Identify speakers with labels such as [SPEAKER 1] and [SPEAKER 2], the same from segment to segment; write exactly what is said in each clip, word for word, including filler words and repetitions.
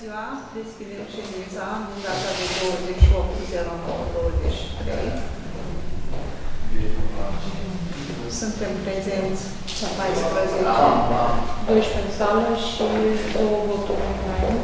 [SPEAKER 1] ziua, deschidem ședința în data de douăzeci și opt zero nouă douăzeci și trei. Suntem prezenți la paisprezece, doisprezece în sală și două voturi online.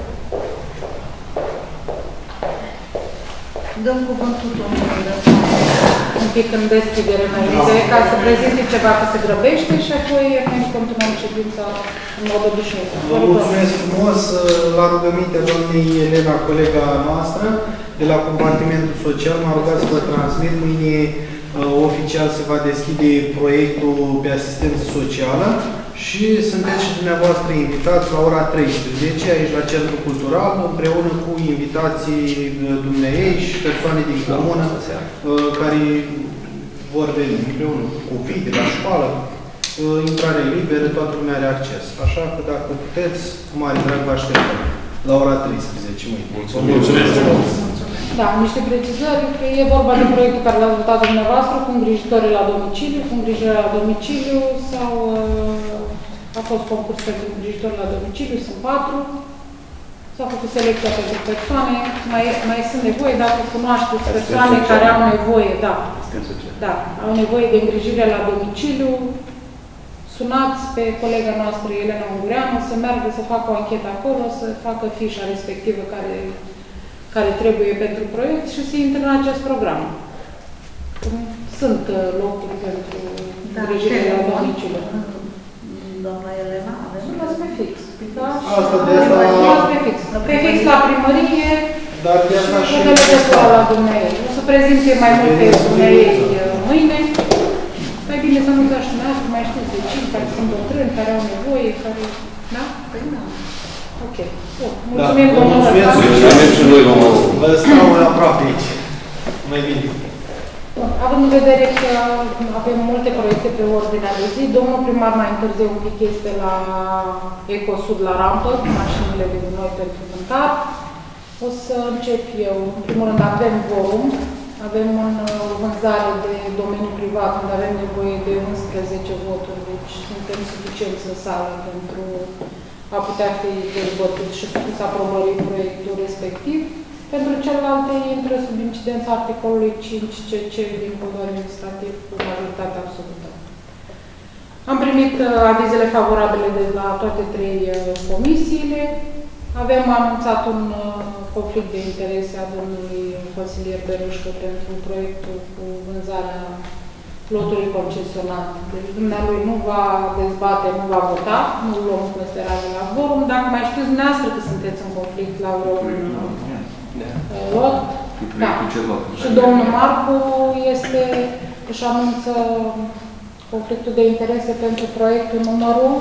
[SPEAKER 1] Dăm cuvântul domnului Răzvan. Un pic în deschidere înainte, ca să prezinte ceva că se grăbește și apoi noi continuăm ședința în mod obișnuit.
[SPEAKER 2] Mulțumesc frumos la rugămintea doamnei Elena, colega noastră, de la compartimentul social. M-a rugat să vă transmit. Mâine oficial se va deschide proiectul pe asistență socială și sunteți și dumneavoastră invitați la ora treisprezece aici la Centrul Cultural, împreună cu invitații dumneei și persoane din comună care vor veni împreună cu copii de la școală. Intrare liberă, toată lumea are acces. Așa că dacă puteți, cu mare drag vă așteptăm la ora treisprezece mâine.
[SPEAKER 3] Mulțumesc!
[SPEAKER 1] Da, niște precizări. E vorba de proiectul care l-ați votat dumneavoastră cu îngrijitorii la domiciliu, cu îngrijire la domiciliu sau a fost concurs pentru îngrijitori la domiciliu, sunt patru. S-a făcut selecția pentru persoane, mai, mai sunt nevoie, dacă cunoașteți persoane care au nevoie, da, da, au nevoie de îngrijire la domiciliu, sunați pe colega noastră Elena Ungureanu să meargă să facă o anchetă acolo, să facă fișa respectivă care, care trebuie pentru proiect și să intre în acest program. Sunt locuri pentru da, îngrijire la domiciliu.
[SPEAKER 4] Doamna Elena, avem?
[SPEAKER 1] Sunați pe fix. Da?
[SPEAKER 2] Asta de asta...
[SPEAKER 1] Sunați pe fix. Pe fix la primărie
[SPEAKER 2] dar de asta
[SPEAKER 1] și de legătura la dumneavoastră. O să prezinte mai mult pe dumneavoastră mâine. Mai bine să nu dați dumneavoastră, mai știți vecini care sunt bătrâni, care au nevoie, care... Da? Păi da. Ok. Bun. Mulțumim,
[SPEAKER 2] da,
[SPEAKER 1] domnul Răzvan.
[SPEAKER 3] Mulțumim și noi, domnul.
[SPEAKER 2] Vă stau aproape aici. Mai bine.
[SPEAKER 1] Bun. Având în vedere că avem multe proiecte pe ordinea de zi, domnul primar mai întârziu un pic este la Ecosud la rampă, mașinile de gunoi pentru vântat. O să încep eu. În primul rând avem vorum. Avem o vânzare de domeniu privat, unde avem nevoie de unsprezece voturi, deci suntem suficienți în sală pentru a putea fi dezbătut și supus aprobării proiectul respectiv. Pentru celelalte intră sub incidența articolului cinci C C din Codul Administrativ cu majoritate absolută. Am primit avizele favorabile de la toate trei comisiile. Avem anunțat un conflict de interese a domnului consilier Berușcă pentru proiectul cu vânzarea lotului concesionat. Deci dumnealui nu va dezbate, nu va vota, nu luăm în considerare la vorum. Dacă mai știți dumneavoastră că sunteți în conflict la vreun lot, da. Și domnul Marcu este, își anunță conflictul de interese pentru proiectul numărul,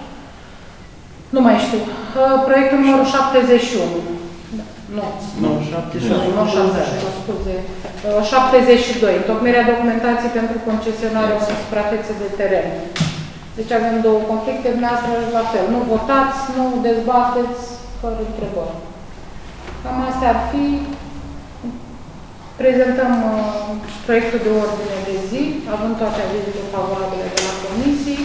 [SPEAKER 1] nu mai știu, proiectul numărul șaptezeci și unu. Nu.
[SPEAKER 2] Nu, șaptezeci și unu.
[SPEAKER 1] Nu, șaptezeci și unu, scuze. șaptezeci și doi. Întocmirea documentației pentru concesionarea unei suprafețe de teren. Deci avem două conflicte, dumneavoastră la fel. Nu votați, nu dezbateți, fără întrebări. Cam astea ar fi. Prezentăm uh, proiectul de ordine de zi, având toate avizele favorabile de la comisii.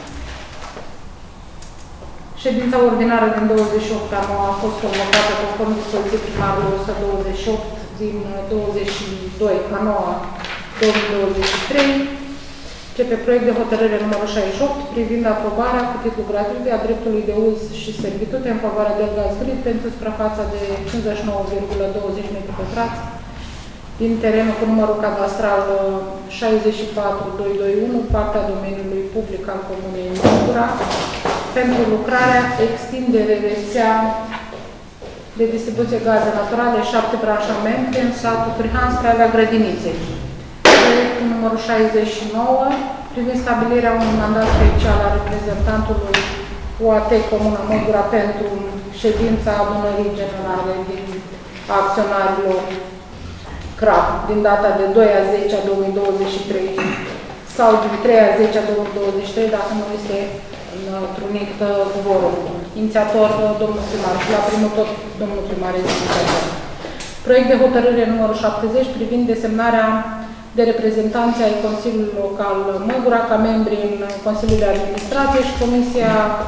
[SPEAKER 1] Ședința ordinară din douăzeci și opt a noua a fost convocată conform dispoziției primarului o sută douăzeci și opt din douăzeci și doi a noua două mii douăzeci și trei. Începe proiect de hotărâre numărul șaizeci și opt privind aprobarea cu titlu gratuit a dreptului de uz și servitute în favoarea de gaz grid pentru suprafața de cincizeci și nouă virgulă douăzeci metri pătrați din terenul cu numărul cadastral șaizeci și patru mii douăsute douăzeci și unu, partea domeniului public al Comunei Măgura, pentru lucrarea, extindere, rețea de distribuție gaze naturale, șapte branșamente în satul Prihan, Stradea Grădiniței. Proiectul numărul șaizeci și nouă, privind stabilirea unui mandat special al reprezentantului U A T Comuna Măgura pentru ședința adunării generale din acționarilor C R A P din data de doi a zece a două mii douăzeci și trei sau din trei a zece a două mii douăzeci și trei, dacă nu este întrunit vorum. Inițiator, domnul primar, și la primul tot, domnul primar este inițiator. Proiect de hotărâre numărul șaptezeci privind desemnarea de reprezentanți ai Consiliului Local Măgura ca membri în Consiliul de Administrație și Comisia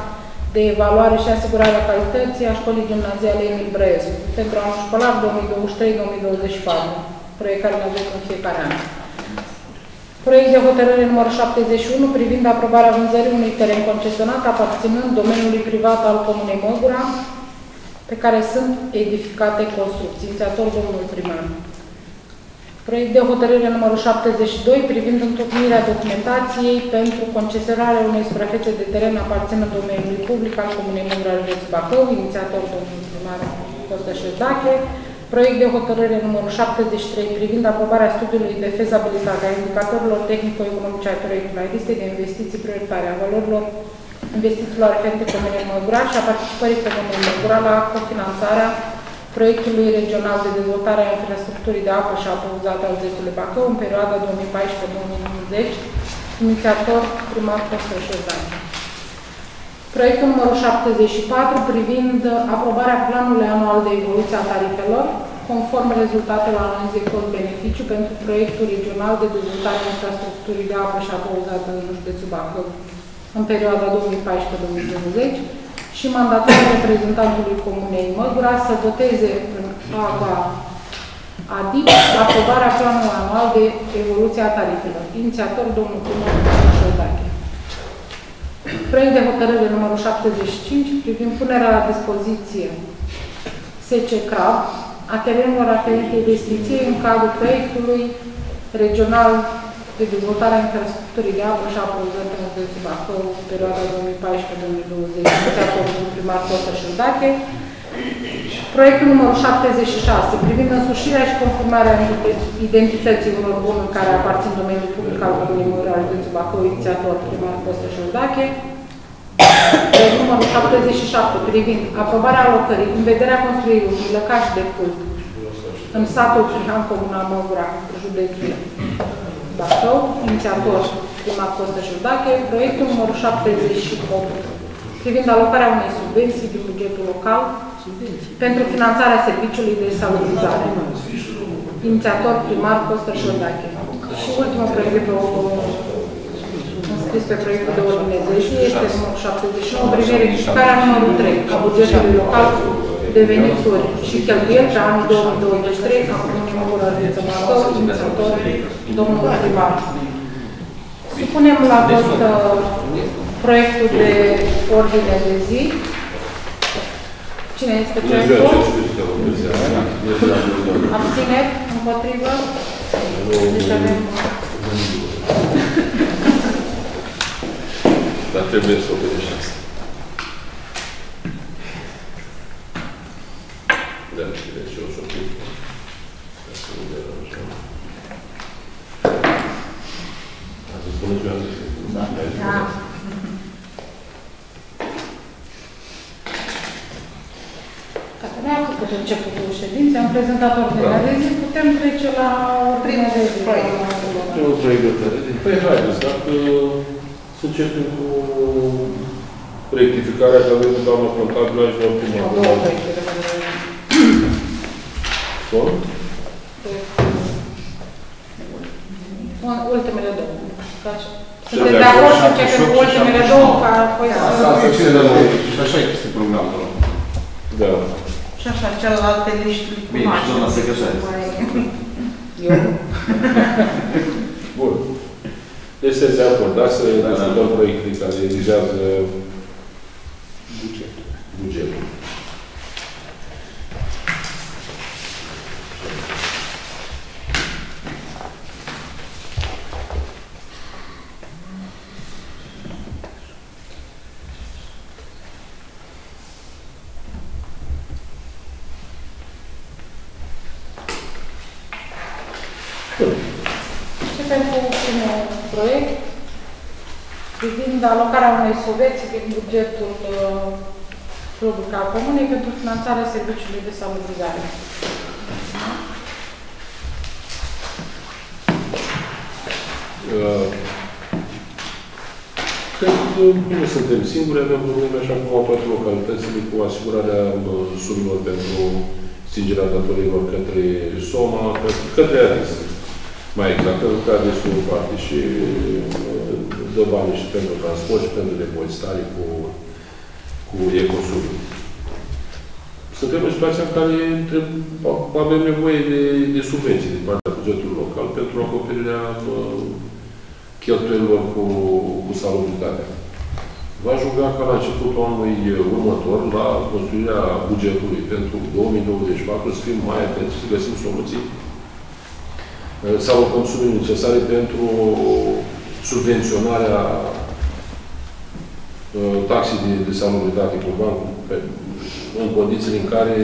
[SPEAKER 1] de evaluare și asigurare a calității a școlii gimnaziale Emil Brăescu pentru anul școlar două mii douăzeci și trei două mii douăzeci și patru, proiect care îl avem în fiecare an. Proiect de hotărâre numărul șaptezeci și unu privind aprobarea vânzării unui teren concesionat aparținând domeniului privat al Comunei Măgura, pe care sunt edificate construcții. Inițiator domnul primar. Proiect de hotărâre numărul șaptezeci și doi privind întocmirea documentației pentru concesionarea unei suprafețe de teren aparținând domeniului public al Comunei Măgura, județul Bacău. Inițiator domnul primar Costă Șerdache. Proiect de hotărâre numărul șaptezeci și trei privind aprobarea studiului de fezabilitate a indicatorilor tehnico-economice ai proiectului, a listei de investiții prioritare, a valorilor investițiilor aferente Comunei Măgura și a participării Comunei Măgura la cofinanțarea proiectului regional de dezvoltare a infrastructurii de apă și apă uzată al județului Bacău în perioada două mii paisprezece două mii douăzeci, inițiator primar Costă Șerdache. Proiectul numărul șaptezeci și patru privind aprobarea planului anual de evoluție a tarifelor, conform rezultatelor analizei cost-beneficiu pentru proiectul regional de dezvoltare a infrastructurii de apă și apă uzată în județul Bacău în perioada două mii paisprezece două mii douăzeci și mandatul reprezentantului Comunei Măgura să voteze în fața A D I P aprobarea planului anual de evoluție a tarifelor. Inițiator domnul primar Șerdache. Proiect de hotărâre numărul șaptezeci și cinci privind punerea la dispoziție S C CRAB a terenurilor aferente investiției în cadrul proiectului regional de dezvoltare a infrastructurii de apă și apă uzată în județul Bacău, perioada două mii paisprezece două mii douăzeci, inițiator domnul primar Costă Șerdache. Proiectul numărul șaptezeci și șase privind însușirea și conformarea identității unor bunuri care aparțin domeniului public al Comunei Măgura al județului Bacău, inițiator primar Costă Șerdache. Proiectul numărul șaptezeci și șapte privind aprobarea alocării în vederea construirii unui lăcaș de cult în satul Prihan, Comuna Măgura, județul Bacău, inițiator primar Costă Șerdache. Proiectul numărul șaptezeci și opt privind alocarea unei subvenții din bugetul local pentru finanțarea serviciului de salubrizare. Inițiator primar Costă Șerdache. Și ultimul proiect de înscris pe proiectul de ordine de zi este numărul șaptezeci și nouă privind rectificarea numărul trei a bugetului local de venituri și cheltuieli pe anul două mii douăzeci și trei a Comunei Măgura, județul Bacău, inițiator domnul primar. Supunem la vot proiectul de ordine de zi. Cine este proiectul? Abțineri? Împotrivă? Deci avem...
[SPEAKER 3] Dar trebuie să o vedem și asta. Da, și de ce o să fie. Ca să nu deranjăm. A să spuneți eu azi. Da. Da.
[SPEAKER 1] Dacă ne-am făcut începutul ședinței, am prezentat ordinea de zi, putem trece la ordinea de zi.
[SPEAKER 3] Primul proiect de hotărâre. Păi, haideți, dacă să începem cu rectificarea, că avem doamna contabilă și doamna primar.
[SPEAKER 1] Două proiecte de hotărâre.
[SPEAKER 3] Bun?
[SPEAKER 1] Ultimele două. Sunteți de acord să începem cu ultimele două, ca apoi să...
[SPEAKER 5] Asta ține de la... Și așa este programul.
[SPEAKER 3] Da.
[SPEAKER 4] Și așa, celelalte liști cu
[SPEAKER 5] bine, și doamna secretară.
[SPEAKER 1] Eu?
[SPEAKER 3] Bun. Deci să se acordați să discutăm proiectele care vizează bugetul. bugetul.
[SPEAKER 1] Începem cu primul proiect privind alocarea unei subvenții din bugetul uh, public al Comunei pentru finanțarea serviciului de salubrizare.
[SPEAKER 3] Uh, cred că nu suntem singuri, avem probleme așa cum au toate localitățile cu asigurarea uh, sumelor pentru stingerea datorilor către SOMA, către ADIS. Mai exact, pentru că ADIS-ul împarte și uh, dă bani și pentru transport și pentru depozitare cu cu Ecosur. Suntem în situația în care avem nevoie de, de subvenții din partea bugetului local pentru acoperirea cheltuielilor cu, cu salubritatea. V-aș ruga ca la începutul anului următor, la construirea bugetului pentru două mii douăzeci și patru, să fim mai atenți, să găsim soluții, să alocăm sumele necesare pentru subvenționarea taxei de, de salubritate cu banc, în condițiile în care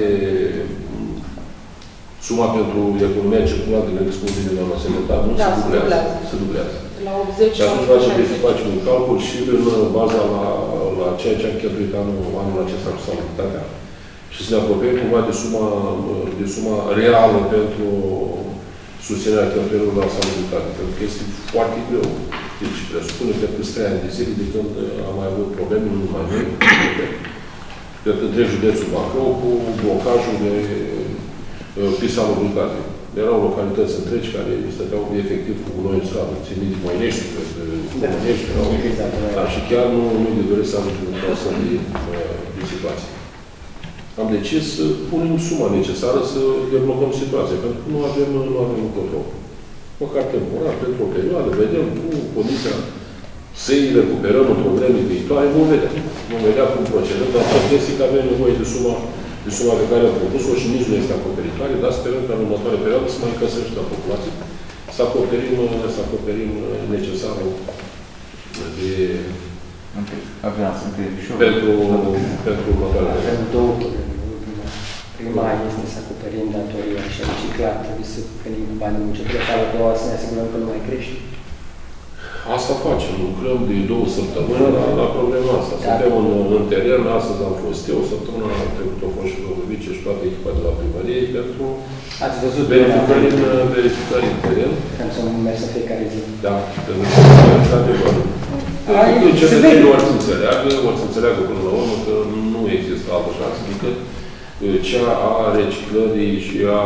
[SPEAKER 3] suma pentru economia circulară din excluziune la sănătate nu
[SPEAKER 1] da,
[SPEAKER 3] se dublează. Se dublează.
[SPEAKER 1] La optzeci
[SPEAKER 3] și atunci va trebui să facem un calcul și în baza la, la ceea ce am cheltuit anul, anul acesta cu salubritatea și să ne apropiem cumva de suma, de suma reală pentru susținerea cheltuielor la salubritate. Pentru că este foarte greu. Deci presupune că peste trei ani de zile de când am mai avut probleme, nu mai avem, cred că întreg județul Bacău cu blocajul de pe salubritate. Erau localități întregi care stăteau efectiv cu gunoi în stradă, ținut de Moinești, cu Moinești, erau... Dar și chiar nu, nu de doresc să am într-o astfel de, de situație. Am decis să punem suma necesară să deblocăm situația, pentru că nu avem, nu avem încotro. Măcar temporar, pentru o perioadă, vedem cu condiția să-i recuperăm într-o vreme viitoare, vom vedea. Vom vedea cum procedăm, dar este că avem nevoie de suma de suma pe care am propus-o și nici nu este acoperitoare, dar sperăm că în următoarea perioadă să mai încălzește la populație, să acoperim, să acoperim necesarul de...
[SPEAKER 5] Aveam să întreb și eu.
[SPEAKER 3] Pentru, pentru următoarea perioadă.
[SPEAKER 6] Avem două. Prima este să acoperim datoria și reciclat, trebuie să venim cu banii bugetului, care a doua să ne asigurăm că nu mai crește.
[SPEAKER 3] Asta facem, lucrăm de două săptămâni la, la problema asta. Suntem în, în teren, astăzi am fost eu, săptămâna trecută au fost și domnul Vice și toată echipa de la primărie pentru
[SPEAKER 6] Ați văzut
[SPEAKER 3] verificări în, verificări în teren.
[SPEAKER 6] Cam să nu merg să fiecare zi.
[SPEAKER 3] Da, pentru că într-adevăr. Cetățenii ori să înțeleagă, ori să înțeleagă până la urmă că nu există altă șansă decât cea a reciclării și a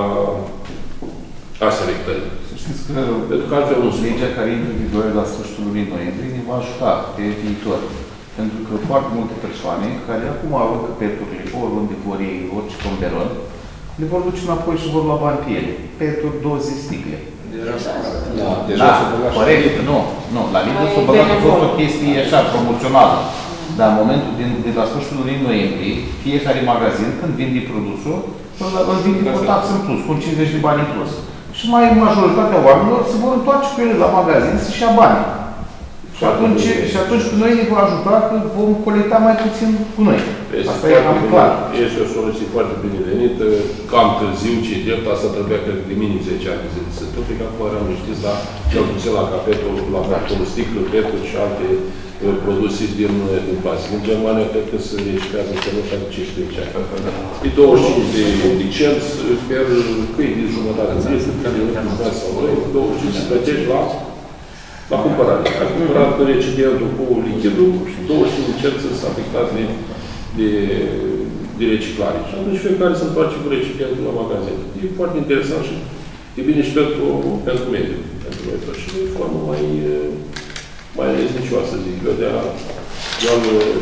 [SPEAKER 3] a selectării.
[SPEAKER 5] Știți că
[SPEAKER 3] pentru că altfel nu
[SPEAKER 5] legea care intră în vigoare la sfârșitul lunii noiembrie ne va ajuta pe viitor. Pentru că foarte multe persoane care acum au peturile, oriunde vor ei, orice tomberon, le vor duce înapoi și vor lua bani pe ele. Peturi, doze, sticle.
[SPEAKER 6] Da,
[SPEAKER 5] deja s-a băgat. Corect, nu. Nu, la Lidl s-a băgat fost o chestie așa, promoțională. Dar în momentul din, de la sfârșitul lunii noiembrie, fiecare magazin, când vinde produsul, îl vinde cu taxă în plus, cu cincizeci de bani în plus. Și mai majoritatea oamenilor se vor întoarce cu ele la magazin să-și ia bani. Și atunci, și atunci cu noi ne va ajuta că vom colecta mai puțin cu noi.
[SPEAKER 3] Este
[SPEAKER 5] asta e cam clar.
[SPEAKER 3] Este o soluție foarte binevenită. Cam târziu, ce drept, asta trebuia, cred, de minim zece ani de zile să se întâmple, că acum eram știți, dar cel puțin la capitolul, la capitolul sticlă, peturi și alte uh, produse din, din plastic. În Germania, cred că se reciclează pe nu știu cincisprezece ani. E douăzeci și cinci de, de cenți per câini de jumătate de zi, care nu cumpărat sau noi, douăzeci și cinci să plătești la la cumpărare. Ai cumpărat recipientul cu lichidul și douăzeci și cinci de cenți sunt afectați de, de, de reciclare. Și atunci fiecare se întoarce cu recipientul la magazin. E foarte interesant și e bine și pentru, pentru mediul, pentru noi toți. Și e formă mai, mai reznicioasă, zic eu, de a doar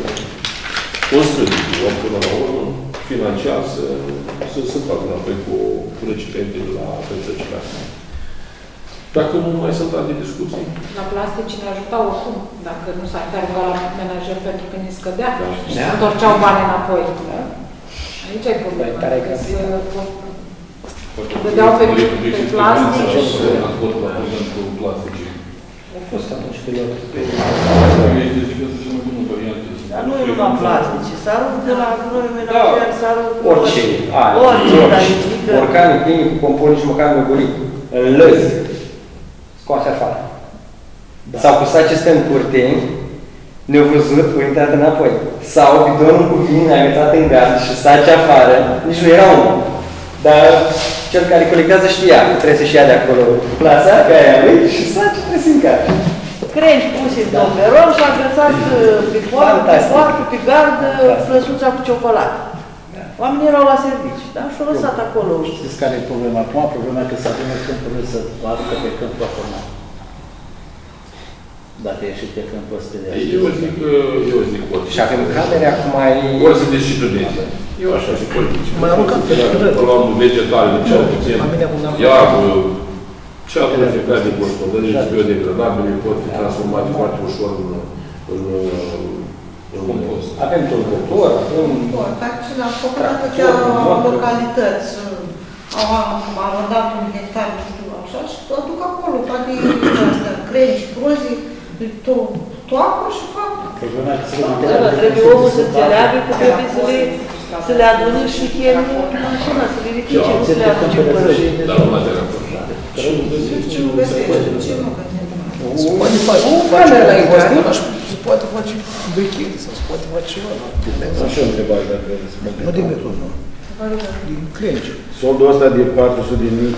[SPEAKER 3] construi, o până la urmă, financiar, să, să se facă înapoi cu, cu recipientele la pentru reciclare. Dacă nu mai sunt alte discuții.
[SPEAKER 1] La plastici ne ajutau oricum, dacă nu s-ar fi aruncat la menajer pentru că ne scădea
[SPEAKER 3] Da.
[SPEAKER 1] și se întorceau bani înapoi. Da? Aici e problema.
[SPEAKER 6] Care
[SPEAKER 1] Că se dădeau pe, pe plastic și...
[SPEAKER 6] A fost atunci pilot.
[SPEAKER 4] Dar nu e numai plastice, s-a rupt de la gunoi menajer, s-a rupt...
[SPEAKER 6] Orice.
[SPEAKER 4] Orice, dar
[SPEAKER 6] Orice.
[SPEAKER 4] zică...
[SPEAKER 6] Borcane pline cu componii și măcar măgurit. În lăzi. Scoase afară. Da. Sau cu saci stă în curteni, ne-au văzut, au intrat înapoi. Sau bidonul cu vin a intrat în gaz și saci afară, nici nu era unul. Dar cel care colectează știa că trebuie să-și ia de acolo plasa, ca aia lui, și saci trebuie să încarce.
[SPEAKER 4] Crengi puse în tomberon și a agățat pe poartă, pe poartă, pe gardă, flăsuța cu ciocolată. Oamenii erau la serviciu, da? Și-au lăsat acolo.
[SPEAKER 7] Știți care e problema acum? Problema e că să adună câmpurile să aruncă pe câmpul la format. Dacă e și plecăm pe spre
[SPEAKER 3] Eu zic, eu zic orice.
[SPEAKER 6] Și avem camere acum mai...
[SPEAKER 3] Ori să disciplineze. Eu așa zic politici.
[SPEAKER 2] Mai aruncat pe
[SPEAKER 3] Până la urmă vegetale, cel puțin. Iarbă, ce altele fiecare din gospodării biodegradabile pot fi transformate foarte ușor în, în, în compost.
[SPEAKER 6] Avem tulburător, avem...
[SPEAKER 8] Dar și la făcut chiar localități au arodat un hectar, nu știu așa, și duc acolo toate astea, crengi, prozii, toapă și fac.
[SPEAKER 4] Trebuie omul să înțeleagă că trebuie să le, să le adune și chiar în mașina, să le ridice, nu să le aduce în părășii.
[SPEAKER 3] Dar nu material părășat.
[SPEAKER 8] Ce nu găsești, ce nu găsești.
[SPEAKER 2] Se poate face, se poate face brichete sau se poate face ceva.
[SPEAKER 9] Așa o întrebare dacă răspunde.
[SPEAKER 2] Nu din beton, nu. Din clengi.
[SPEAKER 9] Soldul ăsta de patru sute de mii,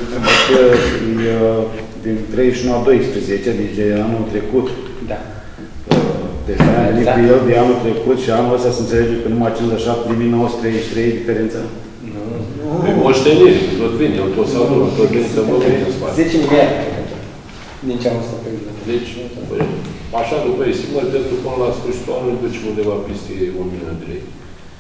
[SPEAKER 9] din treizeci și unu la doisprezece, deci de anul trecut.
[SPEAKER 6] Da.
[SPEAKER 9] Deci am venit cu el de anul trecut și anul ăsta se înțelege că numai cincizeci și șapte de mii nouă sute treizeci și trei diferența.
[SPEAKER 3] Pe moștenire, tot vine, el tot s-a adunat, tot vine să vă vine în spate.
[SPEAKER 6] zece miliarde din ce am stat pe zi.
[SPEAKER 3] Deci, așa după estimări, pentru până la sfârșitul anului ducem undeva peste un milion de lei.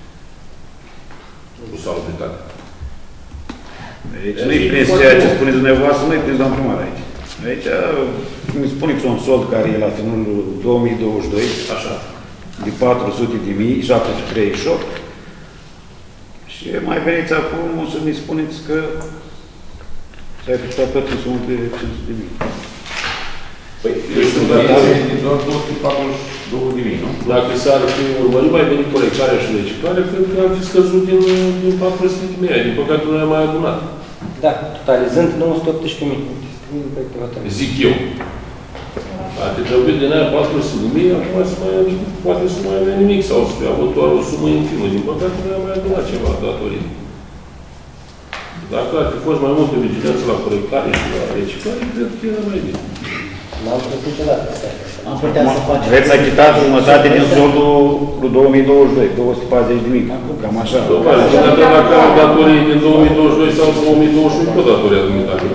[SPEAKER 3] Cu salubritate.
[SPEAKER 9] Deci nu-i prins ceea ce spuneți dumneavoastră, nu-i prins doamna primar aici. Aici îmi spuneți un sold care e la finalul două mii douăzeci și doi,
[SPEAKER 3] Așa.
[SPEAKER 9] de patru sute de mii, șapte sute treizeci și opt. Și mai veniți acum să mi spuneți că s-a efectuat toată sumă de cinci sute de mii.
[SPEAKER 3] Păi, eu știu că
[SPEAKER 5] doar două sute patruzeci și două de mii, nu?
[SPEAKER 3] dacă s-ar fi urmărit mai bine colectarea și reciclarea, cred că ar fi scăzut din, din patru sute de mii. Din păcate nu le-am mai adunat.
[SPEAKER 6] Da, totalizând nouă sute optsprezece mii.
[SPEAKER 3] Zic eu. Ar fi trebuit din aia patru sute de mii, acum să mai, poate să mai avea nimic sau să fie avut doar o sumă infimă. Din păcate nu le-am mai adunat ceva datorită. Dacă ar fi fost mai multă vigilență la colectare și la reciclare, cred că era mai bine.
[SPEAKER 6] N-am făcut niciodată.
[SPEAKER 7] Am putea să facem...
[SPEAKER 9] Vreți să achitați jumătate din soldul lui două mii douăzeci și doi, două sute patruzeci de mii, cam așa.
[SPEAKER 3] Dacă dacă am datorii din două mii douăzeci și doi sau două mii douăzeci și unu, tot datoria dumneavoastră.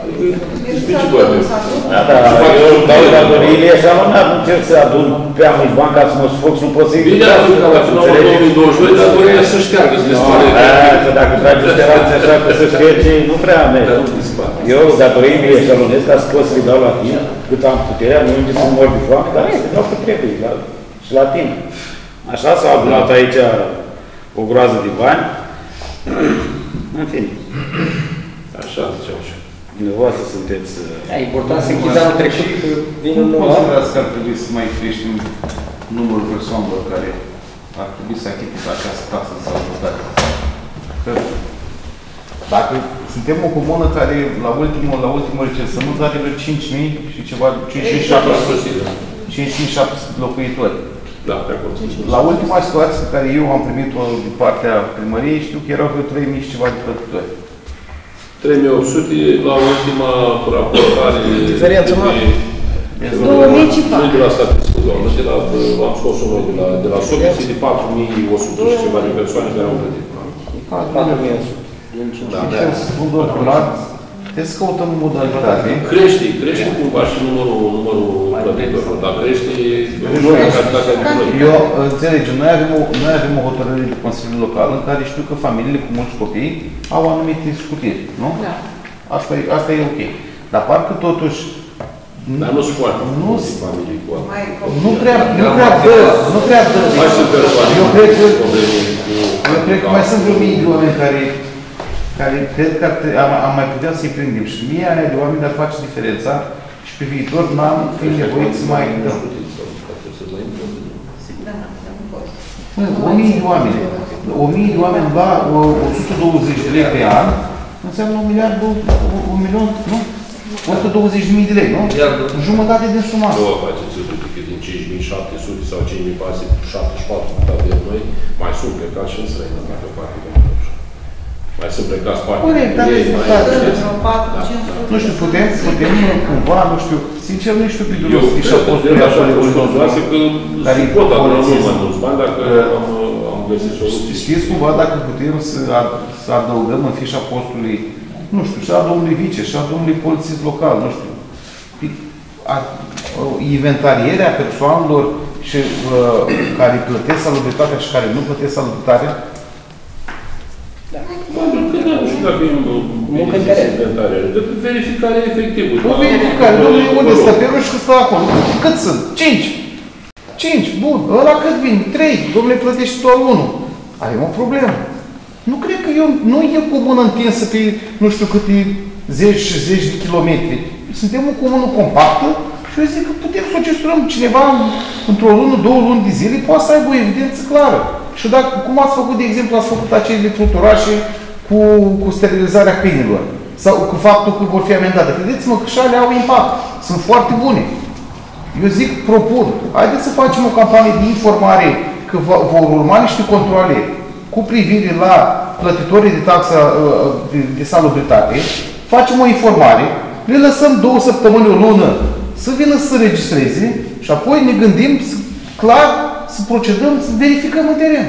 [SPEAKER 9] Da, da, eu dau datoriile așa, nu încerc să adun prea mulți bani ca să mă sufoc, nu pot să-i...
[SPEAKER 3] Bine ar fi ca la finalul două mii douăzeci și doi, datoria să șteargă, să dispare.
[SPEAKER 9] Da, dacă tragi speranțe așa că să șterge, nu prea merg. Eu datoriile le eșalonez ca să pot să-i dau la timp, cât am puterea, nu unde să mor de foame, dar să dau cât trebuie, și la timp. Așa s-a adunat aici o groază de bani. În fine.
[SPEAKER 3] Așa ziceam și eu.
[SPEAKER 9] Dumneavoastră sunteți...
[SPEAKER 6] Da, important să închizi anul trecut, că vine un
[SPEAKER 5] Cum
[SPEAKER 6] nou an.
[SPEAKER 5] considerați că ar trebui să mai creștem numărul persoanelor care ar trebui să achite această taxă de salubritate? Că dacă suntem o comună care la ultimul, la ultimul recensământ are vreo cinci mii și ceva, cinci mii șapte sute locuitori.
[SPEAKER 3] Da, pe acolo.
[SPEAKER 5] La ultima situație care eu am primit-o din partea primăriei, știu că erau vreo trei mii și ceva de plătitori.
[SPEAKER 3] trei mii opt sute la ultima raportare.
[SPEAKER 2] Diferență mare.
[SPEAKER 4] două mii ce fac?
[SPEAKER 3] Nu de la statistică, doamnă, de la, am scos-o noi de la, de la Sobiții de patru mii o sută și ceva de persoane care au plătit.
[SPEAKER 6] patru mii o sută.
[SPEAKER 3] Da,
[SPEAKER 5] da. Trebuie să căutăm modalitate.
[SPEAKER 3] Crește, crește cumva și numărul, numărul plătitorilor, dar crește cantitatea de plătitori.
[SPEAKER 5] Eu înțelegem, noi avem, o, noi avem o hotărâre de Consiliul Local în care știu că familiile cu mulți copii au anumite scutiri, nu?
[SPEAKER 4] Da.
[SPEAKER 5] Asta e, asta e ok. Dar parcă totuși...
[SPEAKER 3] Dar nu sunt foarte
[SPEAKER 5] nu,
[SPEAKER 3] mulți familii cu asta.
[SPEAKER 5] nu prea, nu prea dă, nu prea dă.
[SPEAKER 3] Mai sunt persoane
[SPEAKER 5] eu cred că,
[SPEAKER 3] probleme cu...
[SPEAKER 5] eu cred că mai sunt vreo mii de oameni care, care cred că am, am mai putea să-i prindem. Și mie aia de oameni dar face diferența și pe viitor n-am fi nevoit să mai dăm. O mie de oameni. O mie de oameni la o sută douăzeci de lei pe an înseamnă un miliard, un milion, nu? o sută douăzeci de mii de lei, nu? Jumătate din suma.
[SPEAKER 3] Nu vă faceți că din cinci mii șapte sute sau cinci mii patru sute șaptezeci și patru de noi mai sunt plecați și în străinătate o parte de mărușă. Mai sunt plecați parte de ei, mai
[SPEAKER 5] nu știu, putem, putem cumva, nu știu, sincer nu știu pe
[SPEAKER 3] eu cred așa de răspunsoase că se pot aduna mult mai mulți bani dacă am găsit soluții.
[SPEAKER 5] Știți cumva dacă putem să adăugăm în fișa postului, nu știu, și a domnului vice, și a domnului polițist local, nu știu. inventarierea persoanelor și uh, care plătesc salubritatea și care nu plătesc salubritatea?
[SPEAKER 3] Nu știu dacă e
[SPEAKER 9] muncă
[SPEAKER 3] inventare. Verificare efectivă.
[SPEAKER 5] O verificare. Dom'le, unde stă pe roșu că stă acolo? Cât sunt? Cinci. Cinci. Bun. Ăla cât vin? Trei. Dom'le, plătești doar unul. Avem o problemă. Nu cred că eu, nu e o comună întinsă pe nu știu câte zeci și zeci de kilometri. Suntem o comună compactă și eu zic că putem să o gestionăm. Cineva într-o lună, două luni de zile poate să aibă o evidență clară. Și dacă, cum ați făcut, de exemplu, ați făcut acele fluturașe cu, cu sterilizarea câinilor sau cu faptul că vor fi amendate. Credeți-mă că și alea au impact. Sunt foarte bune. Eu zic, propun, haideți să facem o campanie de informare că vor urma niște controle cu privire la plătitorii de taxă de, de salubritate, facem o informare, le lăsăm două săptămâni, o lună, să vină să se registreze și apoi ne gândim să, clar să procedăm, să verificăm în teren.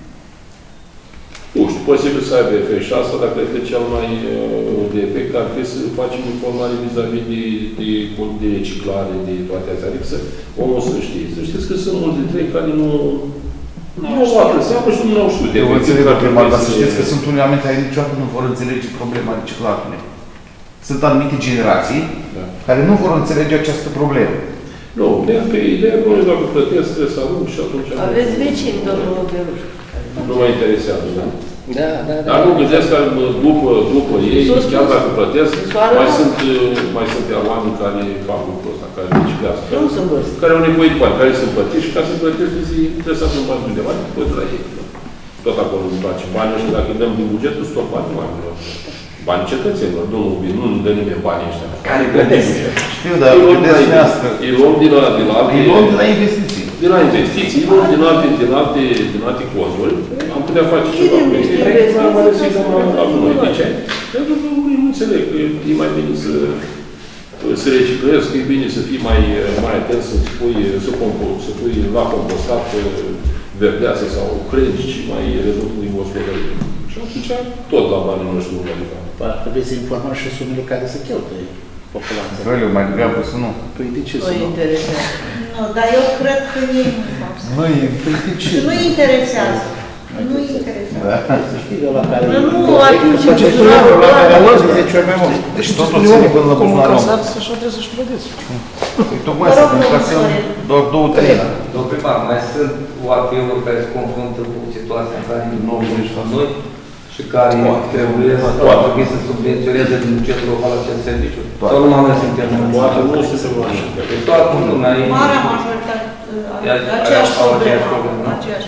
[SPEAKER 3] Nu știu, posibil să aibă efect și asta, dar cred că cel mai uh, de efect ar fi să facem informare vis-a-vis de, de, de reciclare, de toate astea. Adică să, omul să știe. Să știți că sunt mulți dintre ei care nu nu o află seamă și nu au știut.
[SPEAKER 5] Eu înțeleg la primar, dar să știți că sunt unii oameni care niciodată nu vor înțelege problema reciclatului. Sunt anumite generații da. care nu vor înțelege această problemă.
[SPEAKER 3] Nu, pe ideea că nu dacă plătesc, trebuie să arunc și atunci...
[SPEAKER 4] Aveți vecini, domnul Beruș.
[SPEAKER 3] Nu mă interesează, da?
[SPEAKER 6] Da, da, da.
[SPEAKER 3] Dar nu gândesc că după, după ei, chiar dacă plătesc, mai sunt, mai sunt oameni care fac lucrul ăsta, care reciclează.
[SPEAKER 4] Nu sunt vârstă.
[SPEAKER 3] Care au nevoie de bani, care sunt plătiți și ca să plătesc, trebuie să avem bani undeva, după de la ei. Tot acolo îmi place. Banii ăștia, dacă îi dăm din bugetul, sunt tot banii oamenilor. Banii cetățenilor, nu, nu dă nimeni banii ăștia.
[SPEAKER 6] Care plătesc?
[SPEAKER 5] Știu, dar vedeți dumneavoastră.
[SPEAKER 3] Îi luăm din la din alte...
[SPEAKER 5] Îi luăm de la investiții.
[SPEAKER 3] De la investiții, îi luăm din alte, din alte, din alte costuri. Am putea face ceva cu ei. Am mărăsit la noi. De ce? Pentru că nu înțeleg că e mai bine să să reciclezi, că e bine să fii mai, mai atent, să pui, să, să pui la compostat verdeață sau crengi și mai rezultă din gospodărie. Și atunci tot la banii noștri nu mai fac.
[SPEAKER 7] Trebuie să informăm și sumele care se cheltuie populația.
[SPEAKER 5] Rău, mai degrabă să nu.
[SPEAKER 7] Păi de ce
[SPEAKER 4] Nu
[SPEAKER 7] să nu?
[SPEAKER 4] interesează.
[SPEAKER 8] Nu, dar eu cred că ei nu fac.
[SPEAKER 5] Nu, păi de ce?
[SPEAKER 8] Nu interesează. Nu interesează.
[SPEAKER 7] Să știi eu la care...
[SPEAKER 4] Nu atinge
[SPEAKER 7] bugetul la care auzi de zece ori mai mult.
[SPEAKER 5] Deci totul ține până la buzunarul.
[SPEAKER 7] Așa trebuie să-și plătesc.
[SPEAKER 5] Tocmai să ne încasăm doar două, trei.
[SPEAKER 6] Domnul primar, mai sunt O A P-uri care se confruntă cu situația în care nu au venit la noi și care trebuie să subvenționeze din bugetul local acest serviciu. Sau nu mai sunt termenat?
[SPEAKER 3] Poate nu se se va așa.
[SPEAKER 6] Toată lumea e...
[SPEAKER 8] Marea majoritate, aceeași problemă, aceeași.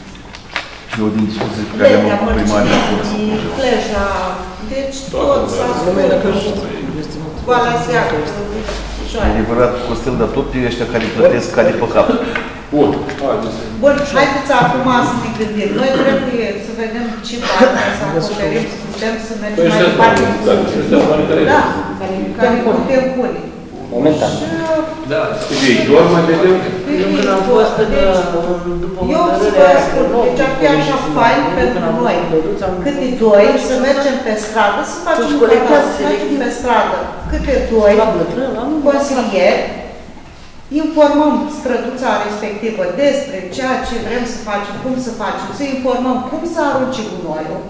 [SPEAKER 5] Eu din scuze pe care am avut primarii la curță.
[SPEAKER 8] Pleja, deci tot s-a spus. Goala zeacă,
[SPEAKER 5] E adevărat, Costel, dar tot pe ăștia care plătesc care pe cap.
[SPEAKER 3] Bun.
[SPEAKER 8] Bun, haideți acum să ne gândim. Noi trebuie să vedem ce bani să acoperim, să putem să mergem mai departe. Da, care putem pune.
[SPEAKER 6] Momentan.
[SPEAKER 3] Da, viitor mai vedem.
[SPEAKER 4] Eu când am fost după
[SPEAKER 8] Eu să vă spun, deci ar fi așa fain pentru noi, câte doi, să mergem pe stradă, să facem un cadastru, să mergem pe stradă, câte doi, consilieri, informăm străduța respectivă despre ceea ce vrem să facem, cum să facem, să informăm cum să arunce gunoiul,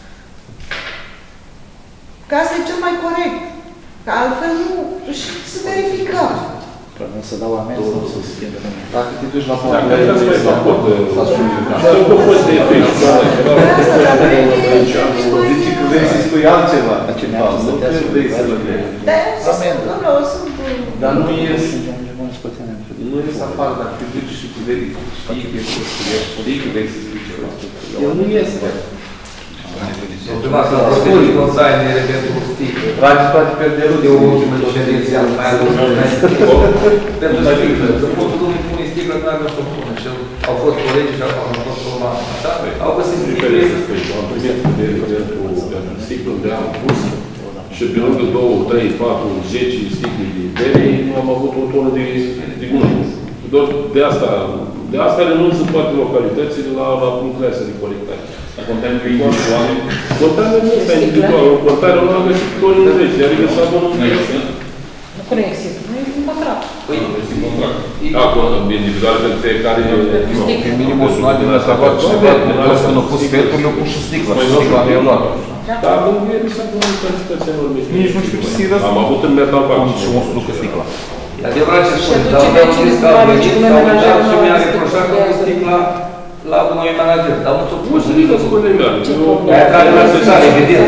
[SPEAKER 8] că asta e cel mai corect. Că altfel nu, și să verificăm.
[SPEAKER 7] Nu să dau amenzi, nu să schimbă nimic.
[SPEAKER 6] Dacă te duci la
[SPEAKER 3] Dacă trebuie să mai fac pot, să nu pot de efect.
[SPEAKER 5] Zice că vrei să spui altceva. Nu că vrei să le vrei.
[SPEAKER 6] Dar nu ies. Nu ies afară, dacă te duci și tu vei știi că ești știi că vrei să spui ceva. Eu nu ies. Prima să protegi consignere pentru sticlă. Tragi toate perderul de ultimele ședințe, mai ales pentru sticlă. Că potul domnului pune sticlă, tragă și-o pună. Și au fost colegi și au fost urma. Au găsit sticlă.
[SPEAKER 3] Am primit pentru sticlă de am pus și pe lângă două, trei, patru, zece sticle de bere, am avut o tonă de gunoi. Doar de asta, de asta renunță toate localitățile la punctele astea de colectare. Conteamnă individual oameni. Conteamnă nu este individual. O contare nu am găsit tot în întregi. Adică să avem un...
[SPEAKER 1] Nu există. Nu există un contract.
[SPEAKER 3] Acum, individual pentru fiecare...
[SPEAKER 5] Pe minimul sunat din ăsta luat cineva, când a pus feturile, au pus și sticla. Și sticla nu e luat.
[SPEAKER 3] Da, nu e risat în cantități enorme.
[SPEAKER 5] Nici nu știu ce să-i răspund.
[SPEAKER 3] Am avut în metal pac.
[SPEAKER 5] Și o să ducă sticla.
[SPEAKER 6] E adevărat ce spune, dar vreau să zic că am venit, s-au uitat și mi-a reproșat că am sticla la noi manager, dar nu s-o pus.
[SPEAKER 3] Nu să spune mea.
[SPEAKER 6] Aia care nu se sare, evident.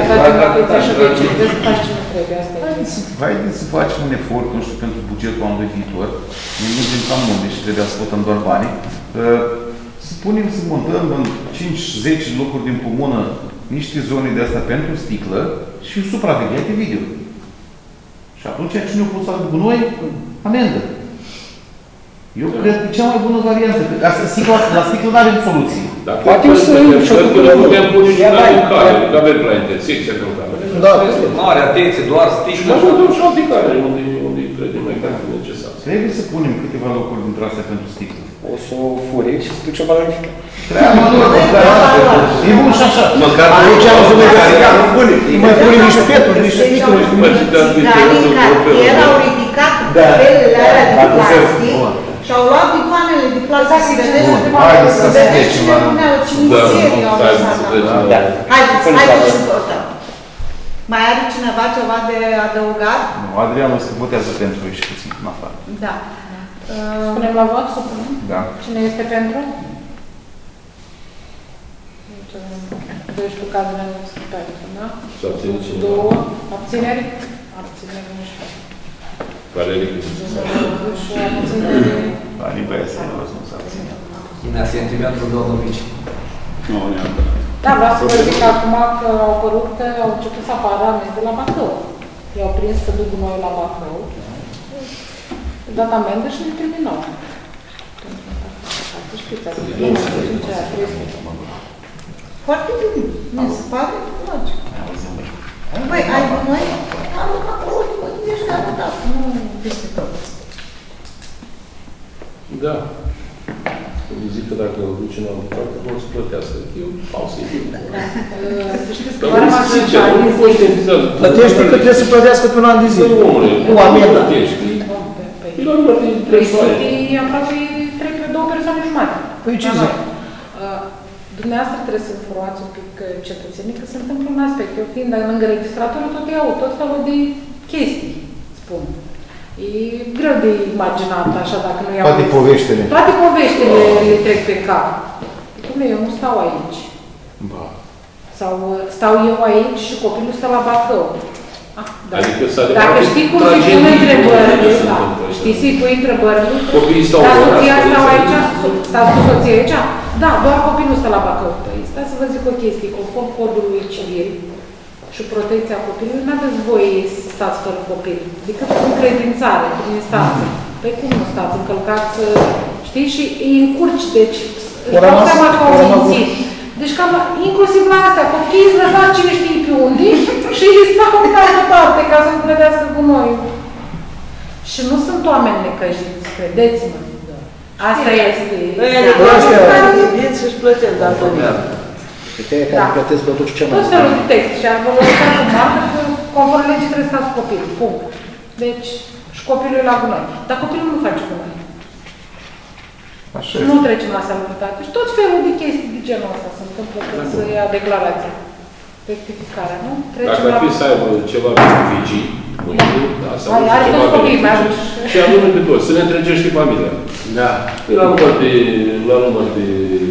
[SPEAKER 5] Haideți să facem un efort, nu știu, pentru bugetul anului viitor. Ne mergem cam unde și trebuia să votăm doar banii. Să punem, să montăm în cinci zece locuri din comună niște zone de astea pentru sticlă și supravegheate video. Și atunci cine a pus la gunoi, amendă. Eu cred că e cea mai bună variantă. Asta, sticla, la sticlă nu avem soluții.
[SPEAKER 6] Poate eu să îi și-o duc
[SPEAKER 3] nu putem pune și la care, că avem la intersecția cu care.
[SPEAKER 6] Da, mare atenție, doar sticlă.
[SPEAKER 3] Dar nu dăm și alte care, unde credem noi că ar fi necesar.
[SPEAKER 5] Trebuie să punem câteva locuri dintre astea pentru sticlă.
[SPEAKER 6] O să o fure și să duce o valorifică.
[SPEAKER 5] Treaba lor, e bun și așa.
[SPEAKER 6] Măcar nu ce am zis că nu pune.
[SPEAKER 9] Îi mai pune niște peturi, niște sticluri.
[SPEAKER 8] Dar în cartier au ridicat tabelele alea de plastic și au luat icoanele de plastic.
[SPEAKER 5] Haideți să trecem la...
[SPEAKER 8] Haideți, haideți să votăm. Mai are cineva ceva de adăugat?
[SPEAKER 5] Nu, Adrianul se votează pentru ei și puțin în afară.
[SPEAKER 8] Da.
[SPEAKER 1] Spunem la vot, supunem?
[SPEAKER 5] Da.
[SPEAKER 1] Cine este pentru? doisprezece cazuri nu sunt pentru, da?
[SPEAKER 3] S-a abținut cineva.
[SPEAKER 1] Două. Abțineri? Abțineri nu știu.
[SPEAKER 3] Valeric.
[SPEAKER 1] Și abțineri...
[SPEAKER 5] Banii băieți să nu s-a abținut.
[SPEAKER 6] Ina sentimentul domnul Vici.
[SPEAKER 9] Nu, neapărat.
[SPEAKER 1] Da, vreau să vă zic acum că au apărut că au început să apară amenzi de la Bacău. I-au prins că duc noi la Bacău. Dat amendă și ne terminau. Știți,
[SPEAKER 8] foarte bine. Mi se pare logic. Păi, ai cu noi? Am acolo, mă gândești că am dat. Nu peste tot.
[SPEAKER 3] Da. Îmi zic că dacă îl duce în altă parte, vor să plătească. Eu au să-i dic.
[SPEAKER 1] Să știți că
[SPEAKER 3] Dar
[SPEAKER 1] doar
[SPEAKER 3] nu
[SPEAKER 1] m-am
[SPEAKER 3] sincer, nu conștientizează.
[SPEAKER 9] Plătește că trebuie să plătească pe un an de zi.
[SPEAKER 3] Nu, omule,
[SPEAKER 9] cu amenda.
[SPEAKER 3] plătești. E la număr de trei soare.
[SPEAKER 1] E aproape trei, două persoane jumate.
[SPEAKER 9] Păi ce zic?
[SPEAKER 1] Dumneavoastră trebuie să informați un pic cetățenii că se întâmplă un aspect. Eu fiind lângă registratorul, tot iau tot felul de chestii, spun. E greu de imaginat așa dacă nu iau...
[SPEAKER 9] Toate poveștile.
[SPEAKER 1] Toate poveștile le trec pe cap. Cum eu nu stau aici.
[SPEAKER 9] Ba.
[SPEAKER 1] Sau stau eu aici și copilul stă la Bacău. Ah, da.
[SPEAKER 3] Adică s-a de
[SPEAKER 1] Dacă
[SPEAKER 3] fapt
[SPEAKER 1] știi cum
[SPEAKER 3] tragedii
[SPEAKER 1] să-i pui întrebările,
[SPEAKER 3] care se
[SPEAKER 1] da.
[SPEAKER 3] întâmplă aici.
[SPEAKER 1] Știi să-i pui întrebările.
[SPEAKER 3] Copiii stau
[SPEAKER 1] Dar
[SPEAKER 3] acolo,
[SPEAKER 1] soția
[SPEAKER 3] asta
[SPEAKER 1] stau
[SPEAKER 3] e
[SPEAKER 1] aici?
[SPEAKER 3] înțeles.
[SPEAKER 1] Stați cu soția aici? Da, doar copilul stă la Bacău. Păi, stați să vă zic o chestie. Conform codului civil și protecția copilului, nu aveți voie să stați fără copil. Decât cu încredințare, prin instanță. Păi cum nu stați? Încălcați, știi? Și îi încurci, deci își dau seama că au mințit. Deci cam inclusiv la astea, copiii îți lăsați cine știe pe unde și îi stau în altă parte ca să nu plătească cu noi. Și nu sunt oameni necăjiți, credeți-mă. Asta este.
[SPEAKER 4] Vieți și-și plătesc datoria.
[SPEAKER 9] Ideea care plătesc totuși ce mai
[SPEAKER 1] tot felul de text și ar vă lăsați cu marcă că conform legii trebuie să stați cu copilul. Punct. Deci, și copilul e la gunoi. Dar copilul nu face gunoi.
[SPEAKER 5] Așa
[SPEAKER 1] Nu trecem la salubritate. Și tot felul de chestii de genul ăsta se întâmplă când se ia declarația. Rectificarea, nu? Trecem
[SPEAKER 3] Dacă ar
[SPEAKER 1] la...
[SPEAKER 3] fi să aibă ceva beneficii, mâine, da, sau
[SPEAKER 1] Are, are
[SPEAKER 3] ceva
[SPEAKER 1] toți copiii, mai
[SPEAKER 3] beneficii,
[SPEAKER 1] aduci.
[SPEAKER 3] și anume pe toți, să ne întregești și familia.
[SPEAKER 9] Da.
[SPEAKER 3] La număr de, la număr de,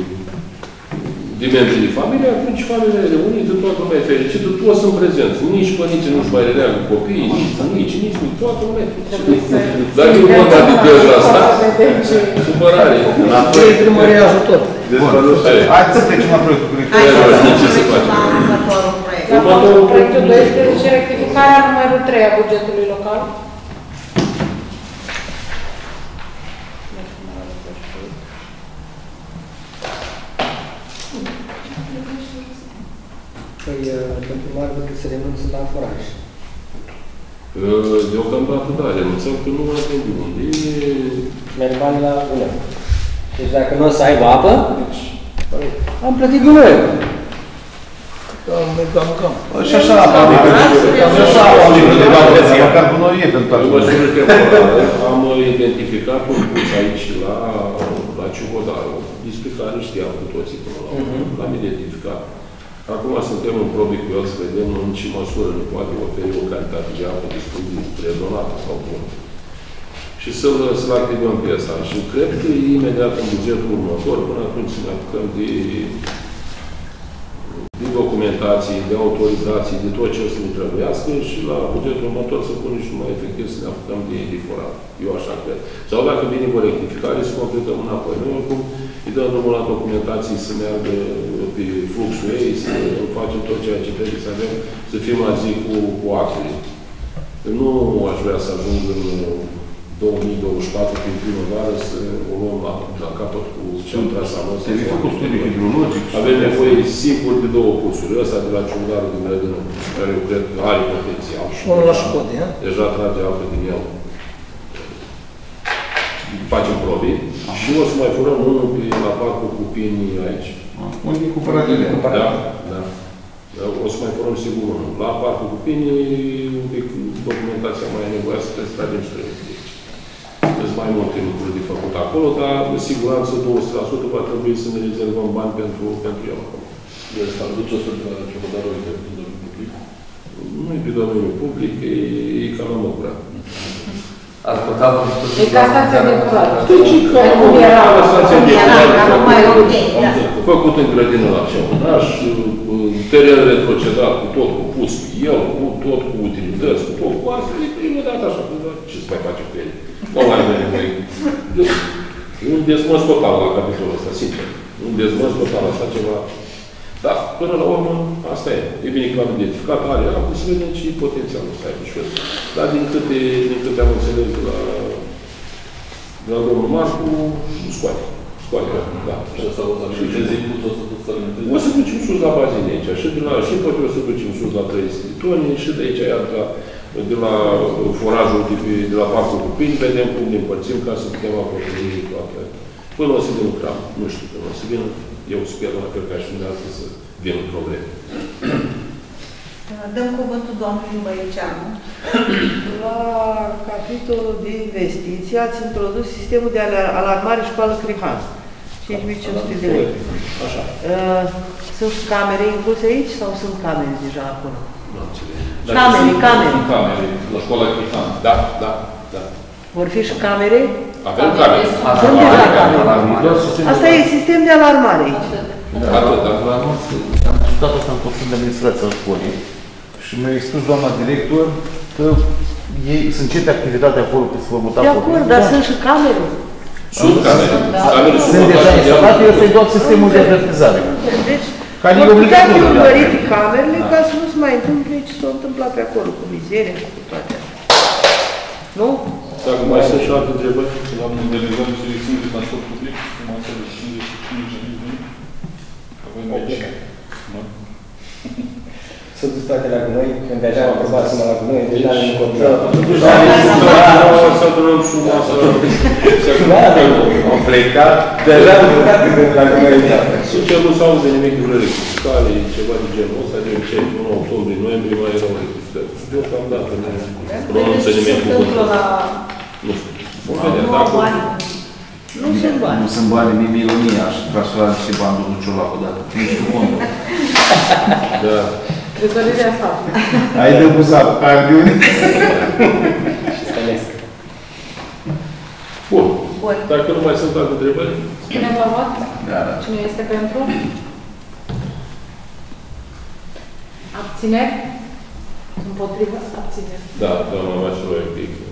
[SPEAKER 3] de membri de familie, atunci familia e reunită, toată lumea e fericită, toți sunt prezenți. Nici părinții nu-și mai reneagă copiii, nici nici, nici, nici, toată lumea e fericită. Dacă e vorba de gări la asta, supărare.
[SPEAKER 9] Apoi primărează tot.
[SPEAKER 5] Haideți să trecem la proiectul
[SPEAKER 8] Hai
[SPEAKER 5] curricular.
[SPEAKER 8] să trecem la următorul proiect.
[SPEAKER 1] La proiectul doisprezece, rectificarea numărul trei a bugetului local.
[SPEAKER 6] Păi, pentru mare decât să renunțe la foraj.
[SPEAKER 3] Deocamdată, da, renunțăm că nu mai avem de unde.
[SPEAKER 6] Merg bani la gunoi. Deci dacă nu o să aibă apă, am plătit gunoi.
[SPEAKER 9] Gam-gam.
[SPEAKER 5] Și așa am și așa am libru de vacanță, măcar cu noi e pentru toată lumea.
[SPEAKER 3] Am identificat un curs aici la, la Ciuhodaru, despre care știam cu toții până la urmă. L-am identificat. Acum suntem în probe cu el să vedem în ce măsură ne poate oferi o calitate de apă destul de redonată sau bună. Și să-l să activăm pe asta. Și cred că imediat în bugetul următor, până atunci să ne apucăm de, de documentații, de autorizații, de tot ce o să ne trebuiască și la bugetul următor să punem și mai efectiv să ne apucăm de, de forat. Eu așa cred. Sau dacă vine o rectificare, să completăm înapoi. Noi oricum îi dăm drumul la documentații să meargă pe fluxul ei, să facem tot ceea ce trebuie să avem, să fim la zi cu, cu actele. Nu aș vrea să ajung în două mii douăzeci și patru, prin primăvară, să o luăm la, la capăt cu ce am trasat.
[SPEAKER 5] Trebuie făcut studiu hidrologic.
[SPEAKER 3] Avem nevoie sigur de două cursuri. Ăsta de la Ciuhodaru din Grădină, care eu cred că are potențial.
[SPEAKER 9] Și unul la Școde, ha?
[SPEAKER 3] Deja trage apă din el. Facem probe. Și o să mai furăm unul pe la parcul cu pinii aici.
[SPEAKER 5] Unde e cumpărat de lemn.
[SPEAKER 3] Da, da. O să mai furăm sigur unul. La parcul cu pinii, un pic documentația mai e nevoie să te stragem și trebuie. Sunt mai multe lucruri de făcut acolo, dar cu siguranță două sute la sută va trebui să ne rezervăm bani pentru, pentru el acolo.
[SPEAKER 10] El s-a adus o să de Ciuhodaru de domeniul public?
[SPEAKER 3] Nu e pe domeniul public, e, e ca la Măgura.
[SPEAKER 6] Ați putea vă discuții?
[SPEAKER 1] E ca stația de curare.
[SPEAKER 3] Deci, ca
[SPEAKER 1] cum era,
[SPEAKER 3] la stația de curare.
[SPEAKER 8] Da.
[SPEAKER 3] Făcut în grădină la Ceaunaș, teren retrocedat, cu tot, cu pus cu el, cu tot, cu utilități, cu tot, cu asta, e prima dată așa. Ce să mai face cu el? Nu mai avem nevoie. Un dezmăs total la capitolul ăsta, sincer. Un dezmăs total, așa ceva. Dar, până la urmă, asta e. E bine că l-am identificat, are apă, să vedem ce potențialul ăsta e ușor. Dar din câte, din câte am înțeles de la, de la domnul Marcu, scoate. Scoate, da.
[SPEAKER 10] Și asta o să ajunge de zi put, o să tot să
[SPEAKER 3] o să ducem sus la bazine aici. Și de la și poate o să ducem sus la trei sute de toni, și de aici, iar de la, de la forajul de, pe, de la parcul cu pini, vedem cum ne împărțim ca să putem acoperi toate. Până o să vină cram. Nu știu până o să vină. Eu sper la fel ca și dumneavoastră să vină probleme.
[SPEAKER 8] Dăm cuvântul doamnei Băiceanu.
[SPEAKER 4] La capitolul de investiții ați introdus sistemul de alarmare școală Crihan. cinci mii cinci sute de lei.
[SPEAKER 3] Așa.
[SPEAKER 4] Sunt camere incluse aici sau sunt camere deja acolo?
[SPEAKER 3] Nu înțeleg.
[SPEAKER 4] Camere, camere.
[SPEAKER 10] Sunt camere la școala Crihan.
[SPEAKER 3] Da, da, da.
[SPEAKER 4] Vor fi și camere?
[SPEAKER 3] Avem camere.
[SPEAKER 4] Sunt deja camere. Asta e sistem de alarmare aici.
[SPEAKER 3] Atât, da.
[SPEAKER 5] Am discutat asta în Consiliul de Administrație al școlii și mi-a expus doamna director că ei sunt încete activitatea acolo pe să vă muta.
[SPEAKER 4] De acord, dar sunt și camere.
[SPEAKER 3] Sunt camere.
[SPEAKER 5] Sunt deja instalate, eu să-i dau sistemul de avertizare.
[SPEAKER 4] Deci,
[SPEAKER 5] care e
[SPEAKER 4] vor putea fi
[SPEAKER 5] obligatoriu.
[SPEAKER 4] urmărite camerele ca să nu se mai întâmple ce s-a întâmplat pe acolo, cu mizerie și cu toate astea. Nu?
[SPEAKER 3] Dacă mai sunt și alte întrebări.
[SPEAKER 10] La modernizare și selecțiune de transport public, cum am înțeles, cincizeci și cinci de mii. Avem aici.
[SPEAKER 6] S-au dus toate la gunoi, când deja am aprobat suma la gunoi, deja nu ne controlăm.
[SPEAKER 3] Să durăm suma să...
[SPEAKER 6] Am plecat, deja am plecat la gunoi.
[SPEAKER 3] Sincer, nu s-au auzit nimic de rectificare, ceva de genul ăsta, de ce în octombrie, noiembrie mai erau rectificări. Deocamdată nu pronunță nimeni cuvântul. Nu știu. Vom vedea dacă...
[SPEAKER 4] Nu sunt bani.
[SPEAKER 5] Nu sunt bani, mi milonie, aș vrea să luați și bandul lui Ciolacu, dar nici nu contul.
[SPEAKER 3] Da.
[SPEAKER 1] Trezărirea statului.
[SPEAKER 5] Ai de buzat, cardiuni.
[SPEAKER 6] Și stănesc.
[SPEAKER 3] Bun. Dacă nu mai sunt alte întrebări...
[SPEAKER 1] Spunem la vot?
[SPEAKER 5] Da, da.
[SPEAKER 1] Cine este pentru? Abțineri? Împotrivă? Abțineri.
[SPEAKER 3] Da, doamna Mașuroi, un pic.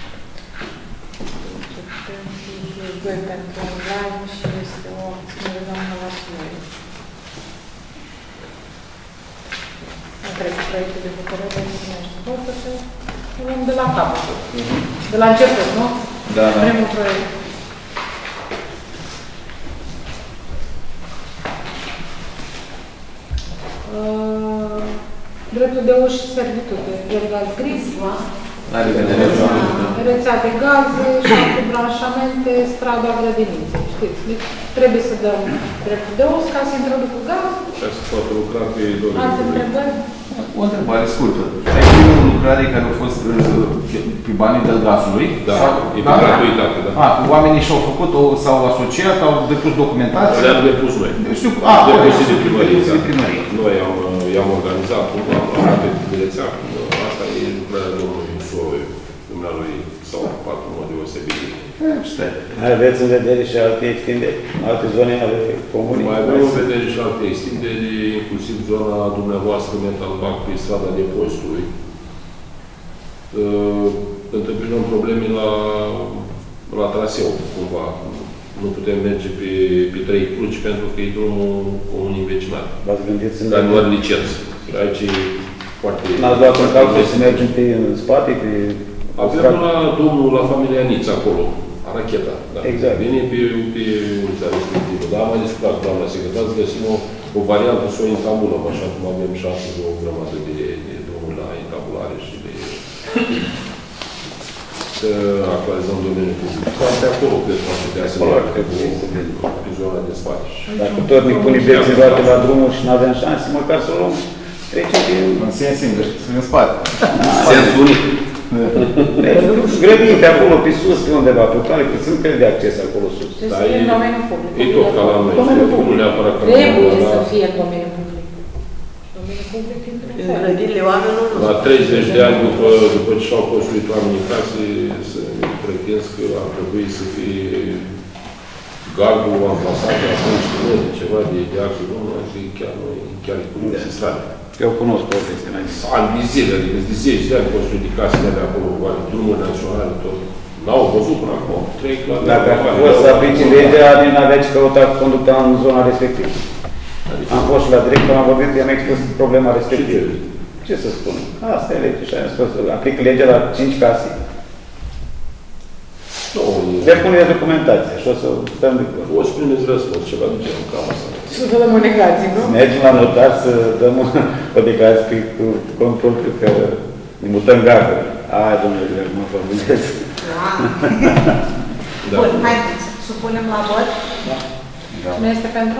[SPEAKER 1] doi pentru online și este o abținere doamna Mașuroi. Întreg proiectul de hotărâre de ținește tot, să luăm de la capăt. De la început, nu?
[SPEAKER 5] Da, da.
[SPEAKER 1] Primul proiect. Uh, dreptul de uși și servitute. Gaz gris, rețea de gaze, șapte branșamente, strada Grădiniței. știți. Deci trebuie să dăm dreptul de os ca să introducă gaz.
[SPEAKER 3] Ca să poată lucra pe dorință.
[SPEAKER 1] Alte întrebări?
[SPEAKER 5] O întrebare scurtă. Ai primul lucrare care au fost pe banii de gazului?
[SPEAKER 3] Da,
[SPEAKER 5] sau,
[SPEAKER 3] e pe
[SPEAKER 5] da?
[SPEAKER 3] gratuitate, da.
[SPEAKER 5] A, oamenii și-au făcut, s-au asociat, au depus documentație?
[SPEAKER 3] Le-am depus noi.
[SPEAKER 5] Știu, a,
[SPEAKER 3] depus de primărie.
[SPEAKER 5] de primărie.
[SPEAKER 3] Noi am, i-am organizat, am luat pe rețea. Asta e lucrarea domnului Soe, dumnealui s-au ocupat în mod deosebit.
[SPEAKER 9] Mai aveți în vedere și alte extinderi, alte zone ale comunii?
[SPEAKER 3] Mai avem în vedere și alte extinderi, inclusiv zona dumneavoastră Metalbac pe strada depozitului. Întâmpinăm probleme la, la traseu, cumva. Nu putem merge pe, pe trei cruci pentru că e drumul comun învecinat.
[SPEAKER 9] V-ați gândit să
[SPEAKER 3] dar nu are licență. Aici e foarte...
[SPEAKER 9] N-ați luat în calcul să mergem pe în spate, pe...
[SPEAKER 3] Avem la domnul, la familia Niț, acolo, Aracheta. Da.
[SPEAKER 9] Exact.
[SPEAKER 3] Vine pe, pe ulița respectivă. Dar am mai discutat cu doamna secretar să găsim o, o variantă să o intabulăm, așa cum avem șanse de o grămadă de, de drumuri la intabulare și de... să actualizăm domeniul public. Poate acolo, cred că am putea să ne pe zona de spate.
[SPEAKER 9] Dacă tot ne pune beți în roate la drumul și nu avem șanse, măcar să o luăm, trecem prin...
[SPEAKER 5] În sens invers, în spate.
[SPEAKER 3] Sens unic.
[SPEAKER 9] Grădini pe acolo, pe sus, pe undeva, pe toate, că sunt căi de acces acolo sus.
[SPEAKER 1] Deci să fie în domeniul public.
[SPEAKER 3] E tot ca la noi. Nu neapărat ca la
[SPEAKER 1] Trebuie să fie în domeniul public. Domeniul public intră în
[SPEAKER 4] În grădinile oamenilor nu.
[SPEAKER 3] La treizeci de ani după, după ce și-au construit oamenii case, să pretins că ar trebui să fie gardul amplasat, atunci ceva de, de actul domnului, și chiar noi, chiar e cuvânt de stradă.
[SPEAKER 9] Eu cunosc povestea mai zis.
[SPEAKER 3] Ani de zile, adică de zeci de ani construit de casele de acolo, drumuri naționale, tot. N-au văzut până acum. Trec la...
[SPEAKER 9] Dacă a fost să aplici legea, nu avea ce căuta conducta în zona respectivă. Adică am fost și la director, am vorbit, i-am expus problema respectivă. Ce să spun? Asta e legea. Și am spus, aplic legea la cinci case. Le pune documentație și o să stăm de acord.
[SPEAKER 3] O să primeți răspuns, ceva de genul, cam asta.
[SPEAKER 1] Și să dăm o negație, nu?
[SPEAKER 9] Mergem la notar să dăm o declarație cu control că ne mutăm gardă. Ai, domnule, mă făbunez.
[SPEAKER 8] Bun, haideți, supunem la vot.
[SPEAKER 1] Cine este pentru?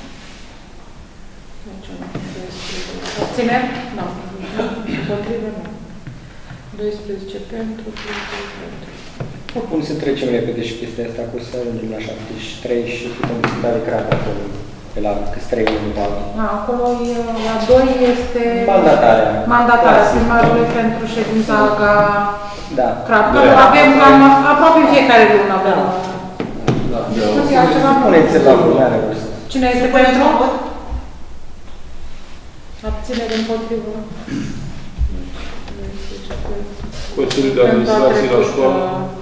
[SPEAKER 1] Obțineri? Nu. Împotrivă? Nu. doisprezece pentru, treizeci pentru.
[SPEAKER 6] Oricum să trecem repede și chestia asta, cu să ajungem la șaptezeci și trei și putem discuta de creat acolo, pe la câți trei unu dată.
[SPEAKER 1] Acolo, la doi este...
[SPEAKER 6] Mandatarea.
[SPEAKER 1] Mandatarea primarului pentru ședința AGA
[SPEAKER 6] Da.
[SPEAKER 1] Crap. Avem cam aproape fiecare lună. Avem.
[SPEAKER 6] Da.
[SPEAKER 1] Puneți-l
[SPEAKER 6] la lunare.
[SPEAKER 1] Cine este pentru? Abținere împotrivă.
[SPEAKER 3] Consiliul de Administrație la școală.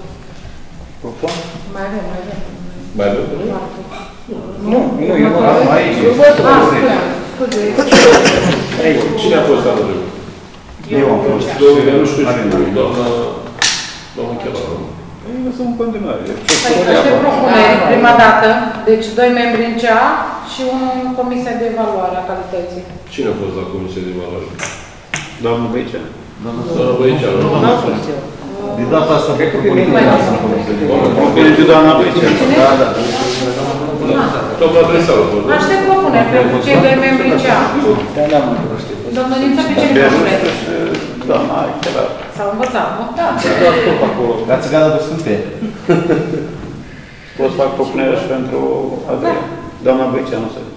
[SPEAKER 1] Mai avem, mai avem.
[SPEAKER 3] Mai avem?
[SPEAKER 6] Nu, nu, eu nu am aici.
[SPEAKER 3] Cine a fost anul trecut?
[SPEAKER 9] Eu am fost.
[SPEAKER 3] Eu nu știu și doamna... Doamna Chelaru.
[SPEAKER 9] Eu sunt în continuare.
[SPEAKER 1] Aștept propuneri, prima dată, deci doi membri în C A și unul în Comisia de Evaluare a Calității.
[SPEAKER 3] Cine a fost la Comisia de Evaluare?
[SPEAKER 9] Doamna Băiceanu.
[SPEAKER 3] Doamna Băiceanu.
[SPEAKER 5] Nu a fost. De data asta, cred că punem
[SPEAKER 9] Propune de doamna Băiceanu.
[SPEAKER 5] Da, da.
[SPEAKER 3] Doamna Dresaru a fost.
[SPEAKER 1] Aștept propuneri pentru cei doi membri în C A. Domnul Niță, pe cine propuneți?
[SPEAKER 9] Doamna Chelaru.
[SPEAKER 1] S-au învățat, nu? Da.
[SPEAKER 5] La țigană de Sfânte.
[SPEAKER 9] Pot să fac propunerea și pentru Adria. Doamna Băiceanu să...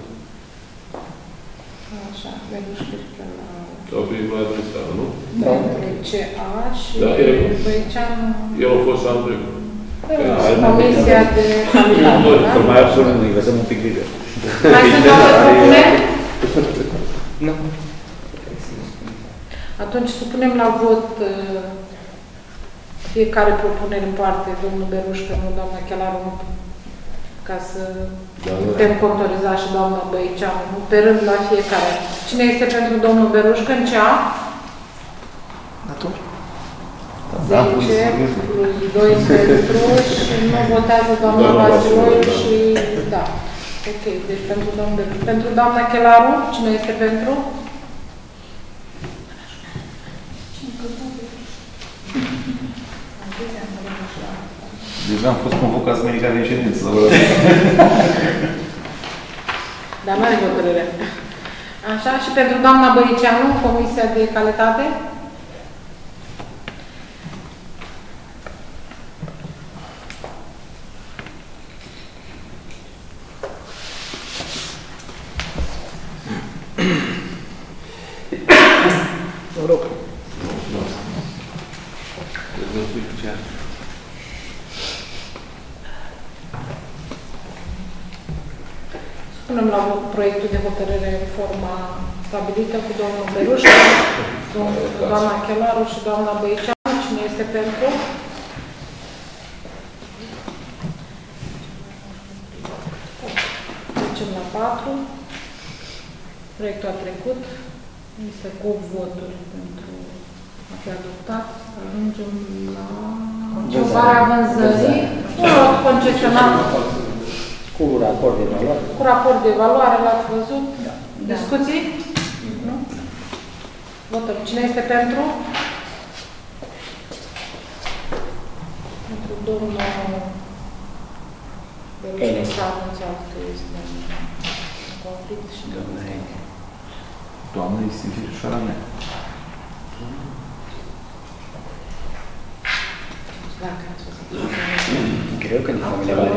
[SPEAKER 1] Așa, Belușcă la...
[SPEAKER 3] Sau pe la Dresaru, nu?
[SPEAKER 1] C A și Băiceanu...
[SPEAKER 3] El a fost anul trecut.
[SPEAKER 1] Comisia de Calitate,
[SPEAKER 9] Mai absolut nu, îi lăsăm un pic liber.
[SPEAKER 1] Mai sunt alte propuneri?
[SPEAKER 6] Nu.
[SPEAKER 1] Atunci supunem la vot uh, fiecare propunere în parte, domnul Berușcă, nu doamna Chelaru, ca să
[SPEAKER 3] da,
[SPEAKER 1] putem contoriza și doamna Băiceanu, nu pe rând la fiecare. Cine este pentru domnul Berușcă în C A?
[SPEAKER 5] Atunci?
[SPEAKER 1] zece plus doi pentru și nu votează doamna Vasiloiu și da. Ok, deci pentru domnul Berușcă. Pentru doamna Chelaru, cine este pentru?
[SPEAKER 5] Deja am fost convocați medical în ședință.
[SPEAKER 1] Dar nu are hotărâre. Așa, și pentru doamna Băiceanu, Comisia de Calitate?
[SPEAKER 9] Mă rog.
[SPEAKER 1] Punem la vot proiectul de hotărâre în forma stabilită cu domnul Beruș, doamna Chelaru și doamna Băiceanu. Cine este pentru? Trecem la patru. Proiectul a trecut. Este cu voturi pentru a fi adoptat. Ajungem la aprobarea vânzării. Un lot concesionat.
[SPEAKER 9] Cu raport de evaluare.
[SPEAKER 1] Cu raport de evaluare, l-ați văzut? Da. Discuții? Nu? Votăm. Cine este pentru? Pentru domnul Beruș s-a anunțat că este în conflict și doamna Ene.
[SPEAKER 5] Doamna este fișoara mea.
[SPEAKER 1] Dacă ați văzut.
[SPEAKER 9] Greu că din familia
[SPEAKER 1] Da.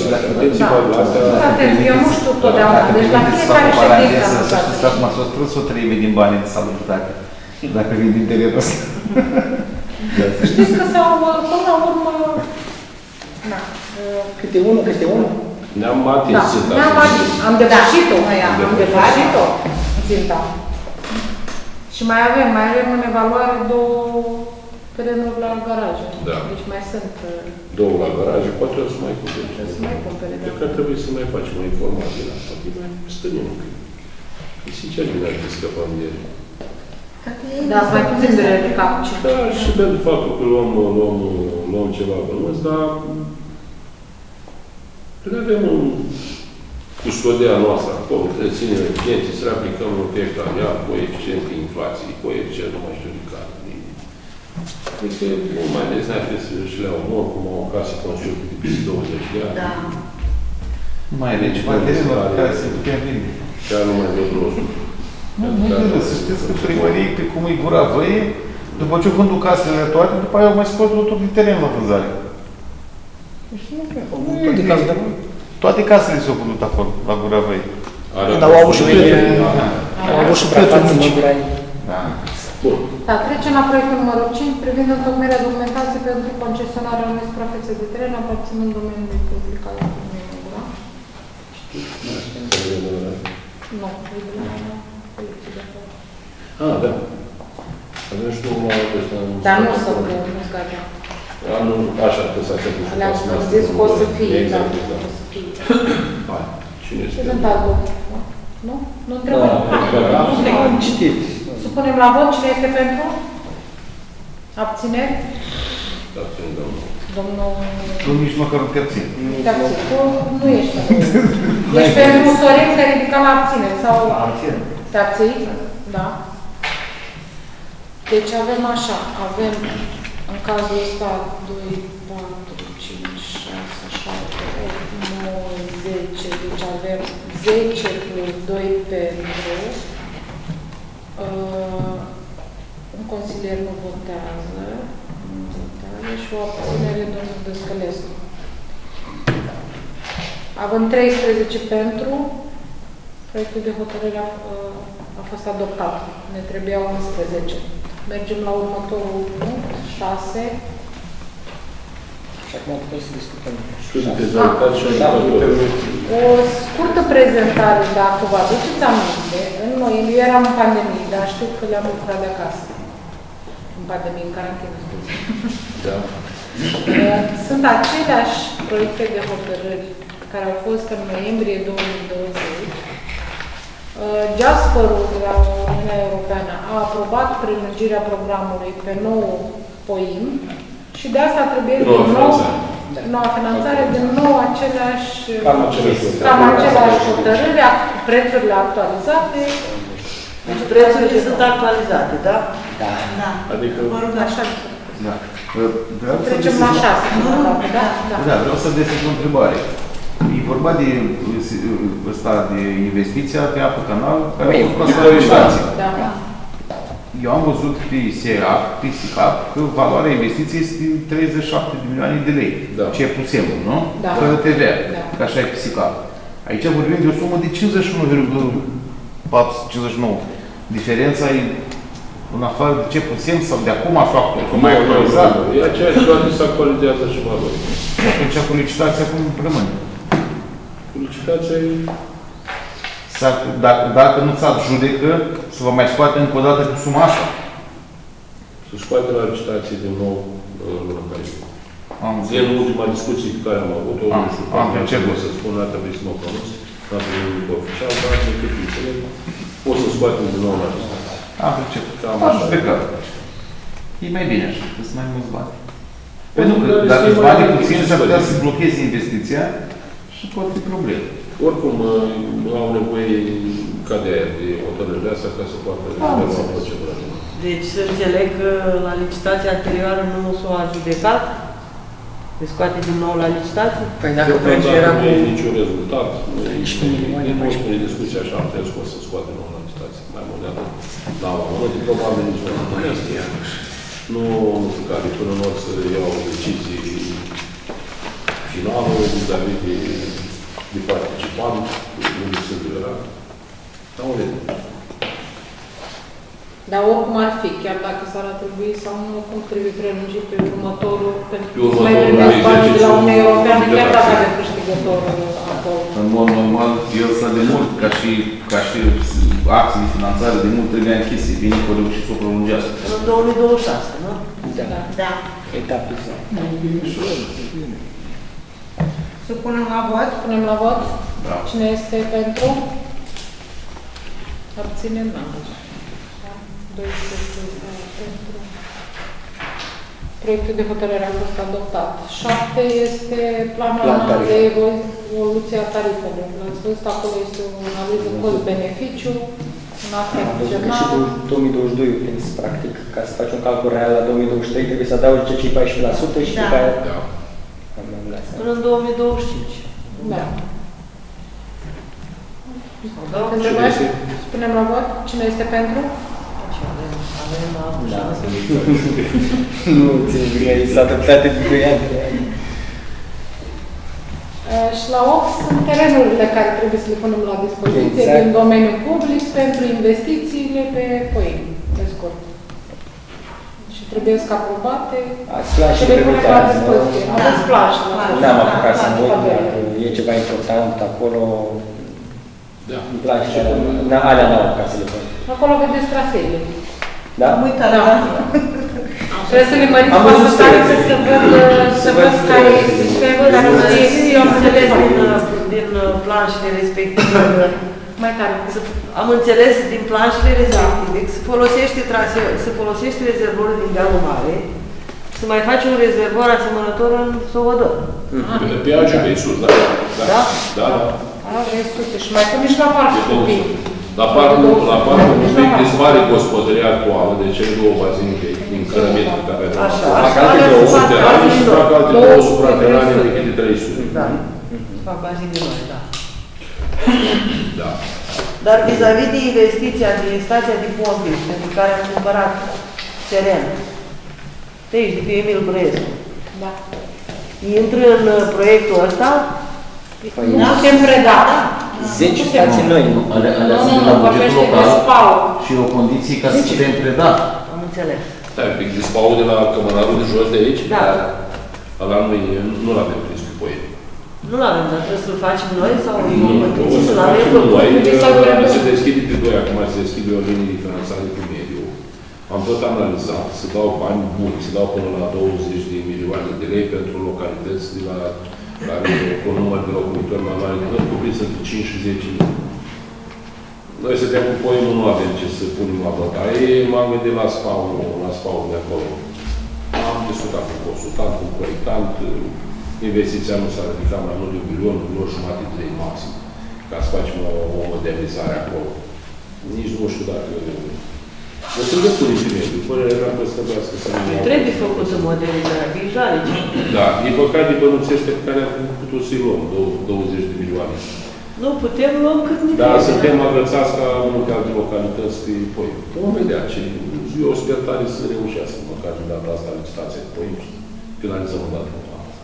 [SPEAKER 3] Da.
[SPEAKER 1] Eu nu știu totdeauna. Deci la fiecare ședință am
[SPEAKER 5] Să știți că acum s-o strâns o treime din banii de salutate. Dacă vin din terenul ăsta.
[SPEAKER 1] Știți că s-au, până la urmă, na,
[SPEAKER 9] Câte unul, câte unul?
[SPEAKER 3] Ne-am atins
[SPEAKER 1] da,
[SPEAKER 3] ținta.
[SPEAKER 1] ne-am atins. Am depășit-o, am depășit-o, ținta. Și mai avem, mai avem în evaluare două terenuri la garaje.
[SPEAKER 3] Da.
[SPEAKER 1] Deci mai sunt...
[SPEAKER 3] Două la garaje, poate o să mai cumpere.
[SPEAKER 1] Trebuie să mai cumpere, da.
[SPEAKER 3] Cred că ar trebui să mai facem o informație la asta. Poate mai stănim un pic. E sincer, bine ar fi scăpăm de ele.
[SPEAKER 1] Da, mai puțin de de cap.
[SPEAKER 3] Da, și pentru faptul că luăm, luăm, luăm ceva bănuți, dar când avem un custodia noastră acolo, ținem clienții, să le aplicăm în fiecare an, coeficient de inflație, coeficient, nu mai știu de care. Adică, nu mai des, n-ar trebui să-și le iau mor, cum au o casă construită de peste douăzeci de ani.
[SPEAKER 8] Da.
[SPEAKER 5] Mai are ceva terenuri care se putea vinde.
[SPEAKER 3] Chiar nu mai văd rostul.
[SPEAKER 5] Nu, nu trebuie să știți că primării, pe cum îi gura văie, după ce vândut casele toate, după aia au mai scos lotul de teren la vânzare.
[SPEAKER 9] Toate casele.
[SPEAKER 5] Toate casele s-au vândut acolo, la gura văie.
[SPEAKER 9] Dar au avut și prețuri. Au avut și prețuri mici.
[SPEAKER 5] Da.
[SPEAKER 3] Bun.
[SPEAKER 1] Da, trecem la proiectul numărul cinci, privind întocmirea documentației pentru concesionarea unei suprafețe de teren aparținând domeniului public al Uniunii Gura. Nu, e de la colecție de acolo.
[SPEAKER 3] Ah, da. Avem și unul la ăsta.
[SPEAKER 1] Dar nu să nu-ți gata.
[SPEAKER 3] Anul, așa, că s-a făcut.
[SPEAKER 1] Le-am zis că o să fie, da, o să fie.
[SPEAKER 3] Hai, cine este?
[SPEAKER 1] Prezentați vot. Nu? Nu întrebăm?
[SPEAKER 9] Am citit.
[SPEAKER 1] Supunem la vot. Cine este pentru? Abțineri?
[SPEAKER 3] Da, țin, domnul.
[SPEAKER 1] Domnul...
[SPEAKER 5] Tu nici măcar nu te abțin.
[SPEAKER 1] Te abțin. Tu nu ești. Deci pentru Sorin te ridica la abțineri sau...
[SPEAKER 9] Abțin.
[SPEAKER 1] Te abții? Da. Deci avem așa. Avem în cazul ăsta doi, patru, cinci, șase, șapte, opt, nouă, zece. Deci avem zece plus doi pentru... Uh, un consilier nu votează, nu votează și o abținere domnul Dăscălescu. Având treisprezece pentru, proiectul de hotărâre a, a fost adoptat. Ne trebuia unsprezece. Mergem la următorul punct, șase.
[SPEAKER 9] Și acum putem să discutăm.
[SPEAKER 1] O scurtă prezentare, dacă vă aduceți aminte, în noiembrie eram în pandemie, dar știu că le-am lucrat de acasă. În pandemie, în carantină, scuze.
[SPEAKER 3] Da.
[SPEAKER 1] Sunt aceleași proiecte de hotărâri care au fost în noiembrie două mii douăzeci. Jasperul de la Uniunea Europeană a aprobat prelungirea programului pe nouă P O I M și de asta trebuie din nou noua finanțare, din nou aceleași
[SPEAKER 3] Cam aceleași
[SPEAKER 1] cam aceleași hotărâri, prețurile actualizate.
[SPEAKER 4] Deci prețurile sunt actualizate, da?
[SPEAKER 9] Da.
[SPEAKER 8] Da.
[SPEAKER 3] Adică...
[SPEAKER 8] Vă rog,
[SPEAKER 1] Așa.
[SPEAKER 5] Da. Vreau să
[SPEAKER 1] Trecem la șase. Da? Da.
[SPEAKER 5] Da, vreau să adresez o întrebare. E vorba de ăsta de investiția de apă canal care a fost la licitație.
[SPEAKER 1] Da.
[SPEAKER 5] Eu am văzut pe SEAC, pe SICAP, că valoarea investiției este de treizeci și șapte de milioane de lei.
[SPEAKER 3] Da.
[SPEAKER 5] Ce e plus semnul, nu?
[SPEAKER 1] Da.
[SPEAKER 5] Fără T V A,
[SPEAKER 1] Da.
[SPEAKER 5] că așa e pe SICAP. Aici vorbim de o sumă de cincizeci și unu virgulă patru sute cincizeci și nouă. Diferența e în afară de ce putem sau de acum sau acum mai actualizat.
[SPEAKER 3] E aceeași toate se actualizează și valori.
[SPEAKER 5] Atunci cu licitația cum rămâne?
[SPEAKER 3] Cu licitația e...
[SPEAKER 5] Dacă, dacă nu ți-a judecă, să vă mai scoate încă o dată cu suma asta.
[SPEAKER 3] Să scoate la licitație din nou luna care e.
[SPEAKER 5] Am
[SPEAKER 3] Din ultima discuție pe care am avut-o, nu știu,
[SPEAKER 5] am început
[SPEAKER 3] să spun, ar trebui să mă pronunț, n-am primit oficial, dar de cât înțeleg, o să scoatem din nou la licitație.
[SPEAKER 5] Am început.
[SPEAKER 3] Cam
[SPEAKER 5] Am
[SPEAKER 3] așa.
[SPEAKER 5] judecat. E mai bine așa, că sunt mai mulți bani. Pentru că dacă sunt bani puțini, s-ar putea să blocheze investiția și pot fi probleme.
[SPEAKER 3] Oricum, au nevoie ca de aia, de hotărârile astea, ca să poată rezolva procedura.
[SPEAKER 4] Deci să înțeleg că la licitația anterioară nu s-a judecat? Se scoate din nou la licitație?
[SPEAKER 6] Păi dacă prețul era
[SPEAKER 3] Nu
[SPEAKER 6] cu...
[SPEAKER 3] e niciun rezultat, din ultimele discuții așa am trebuie scos să scoate nou la licitație. Mai mult de atât. N-au avut, probabil niciodată. Nu, nu știu care, până în ori să iau decizii finală, vis-a-vis de de participant, nu de singurărat. Dar unde?
[SPEAKER 1] Dar oricum ar fi, chiar dacă s-ar trebui sau nu, cum trebuie prelungit pe următorul, pentru că
[SPEAKER 3] următorul
[SPEAKER 1] mai primească banii de la Uniunea Europeană,
[SPEAKER 3] de
[SPEAKER 1] chiar
[SPEAKER 3] la
[SPEAKER 1] dacă avem câștigător acolo.
[SPEAKER 5] În mod normal, el s-a de mult, ca și, ca și acții de finanțare, de mult trebuie închise. Vine cu reușit să o prolungească.
[SPEAKER 4] În două mii douăzeci și șase, nu?
[SPEAKER 8] Da. Da.
[SPEAKER 6] Etapizat.
[SPEAKER 8] Să punem la vot?
[SPEAKER 1] Punem la vot?
[SPEAKER 5] Da.
[SPEAKER 1] Cine este pentru? Abținem? N-am văzut. doisprezece pentru. Proiectul de hotărâre a fost adoptat. șapte este planul
[SPEAKER 6] Plan
[SPEAKER 1] anual
[SPEAKER 6] tarif.
[SPEAKER 1] de evoluție a tarifelor. L-ați văzut, acolo este o analiză cost-beneficiu, un act
[SPEAKER 6] Am văzut că și
[SPEAKER 1] adițional.
[SPEAKER 6] cu două mii douăzeci și doi prins, practic, ca să faci un calcul real la două mii douăzeci și trei, trebuie să adaugi cei paisprezece la sută și
[SPEAKER 8] Da.
[SPEAKER 6] după aia...
[SPEAKER 3] Da.
[SPEAKER 4] Până în două mii douăzeci și cinci.
[SPEAKER 1] Da.
[SPEAKER 4] Da.
[SPEAKER 1] Întrebări? Spunem la vot. Cine este pentru?
[SPEAKER 4] Avem avut
[SPEAKER 6] Da.
[SPEAKER 4] șanse.
[SPEAKER 6] Nu țin bine, s-a întâmplat de doi ani.
[SPEAKER 1] Uh, Și la opt sunt terenurile care trebuie să le punem la dispoziție
[SPEAKER 6] Exact.
[SPEAKER 1] din domeniul public pentru investițiile pe Poieni, pe scurt. Și trebuie să aprobate
[SPEAKER 6] Ați luat și
[SPEAKER 1] și le punem la
[SPEAKER 6] prioritate,
[SPEAKER 1] dispoziție.
[SPEAKER 6] nu?
[SPEAKER 1] Aveți plajă. la
[SPEAKER 6] N-am apucat să mă uit,
[SPEAKER 1] tabelă.
[SPEAKER 6] dacă e ceva important acolo,
[SPEAKER 3] Da.
[SPEAKER 6] îmi place, dar alea n-am apucat să le pun.
[SPEAKER 1] Acolo vedeți traseele.
[SPEAKER 6] Da?
[SPEAKER 8] Am uitat,
[SPEAKER 1] Da.
[SPEAKER 8] da.
[SPEAKER 1] Trebuie să le mărim
[SPEAKER 6] Am văzut
[SPEAKER 1] tare
[SPEAKER 6] stele.
[SPEAKER 1] să văd, să văd care este sistemul, dacă nu este, eu am înțeles
[SPEAKER 4] din,
[SPEAKER 1] din,
[SPEAKER 4] din planșele respective.
[SPEAKER 1] mai tare.
[SPEAKER 4] Am înțeles din planșele respective că se folosește, trase, se folosește rezervorul din dealul mare, să mai face un rezervor asemănător în Sovodor.
[SPEAKER 3] Pe- Pe Agiu, pe sus, da. Da,
[SPEAKER 4] Da?
[SPEAKER 3] da. da.
[SPEAKER 1] A, vrei sute și mai pune și la parcă
[SPEAKER 3] E
[SPEAKER 1] copii.
[SPEAKER 3] La parcul, la parcul public dezmare gospodăria actuală, de cele două bazine de- din cărămite pe care avem.
[SPEAKER 4] Așa,
[SPEAKER 3] Fac
[SPEAKER 4] așa,
[SPEAKER 3] alte
[SPEAKER 4] alea
[SPEAKER 3] două
[SPEAKER 4] sunt
[SPEAKER 3] subterane și
[SPEAKER 4] bazine
[SPEAKER 3] fac alte
[SPEAKER 1] două
[SPEAKER 3] două
[SPEAKER 1] sute
[SPEAKER 3] supraterane
[SPEAKER 1] trei
[SPEAKER 3] de
[SPEAKER 1] sute.
[SPEAKER 3] câte trei sute.
[SPEAKER 4] Da. Fac bazine mari, da.
[SPEAKER 3] Da.
[SPEAKER 4] Dar vis-a-vis de investiția din stația de pompe, pentru care am cumpărat teren, de aici, de pe Emil Brescu,
[SPEAKER 1] Da.
[SPEAKER 4] intră în uh, proiectul ăsta?
[SPEAKER 1] Nu putem preda.
[SPEAKER 6] zece stații noi.
[SPEAKER 5] Alea,
[SPEAKER 1] Nu,
[SPEAKER 5] alea
[SPEAKER 1] nu,
[SPEAKER 5] sunt
[SPEAKER 1] nu,
[SPEAKER 5] la bugetul
[SPEAKER 1] vorbește de
[SPEAKER 5] local
[SPEAKER 1] spau.
[SPEAKER 5] și o condiție ca să putem preda.
[SPEAKER 4] Am înțeles.
[SPEAKER 3] Stai un pic, dispaul de la cămărarul de jos de aici?
[SPEAKER 4] Da.
[SPEAKER 3] Ăla nu e, nu-l avem prins pe Poieni.
[SPEAKER 4] Nu l-avem, dar trebuie să-l facem noi sau e
[SPEAKER 3] Nu,
[SPEAKER 4] o
[SPEAKER 3] nu,
[SPEAKER 4] condiție
[SPEAKER 3] o să
[SPEAKER 4] să-l avem
[SPEAKER 3] facem
[SPEAKER 4] făcut?
[SPEAKER 3] noi,
[SPEAKER 1] trebuie să-l
[SPEAKER 3] că
[SPEAKER 1] avem.
[SPEAKER 3] se deschide pe doi, acum se deschide o linie de finanțare cu mediu. Am tot analizat, se dau bani buni, se dau până la douăzeci de milioane de lei pentru localități de la care cu număr de locuitori mai mare, nu cuprins între cinci și zece mii. Noi suntem cu Poienul, nu avem ce să punem la bătaie, m-am gândit la spawnul, la spawnul de acolo. Am discutat cu consultant, cu proiectant, investiția nu s-a ridicat mai mult de un milion, un milion jumate de lei maxim, ca să facem o, o modernizare acolo. Nici nu știu dacă Nu sunt de pune și mediu. Părerea mea că să trebuiască să nu...
[SPEAKER 4] Trebuie făcută modelizarea viitoare.
[SPEAKER 3] Da, din păcate bănuțește pe care am putut să-i luăm, douăzeci de milioane.
[SPEAKER 4] Nu putem luăm cât ne
[SPEAKER 3] Dar suntem agățați ca multe alte localități pe proiect. Vom vedea ce... Eu sper tare să reușească, măcar de data asta, licitația cu proiect. Finalizăm o dată.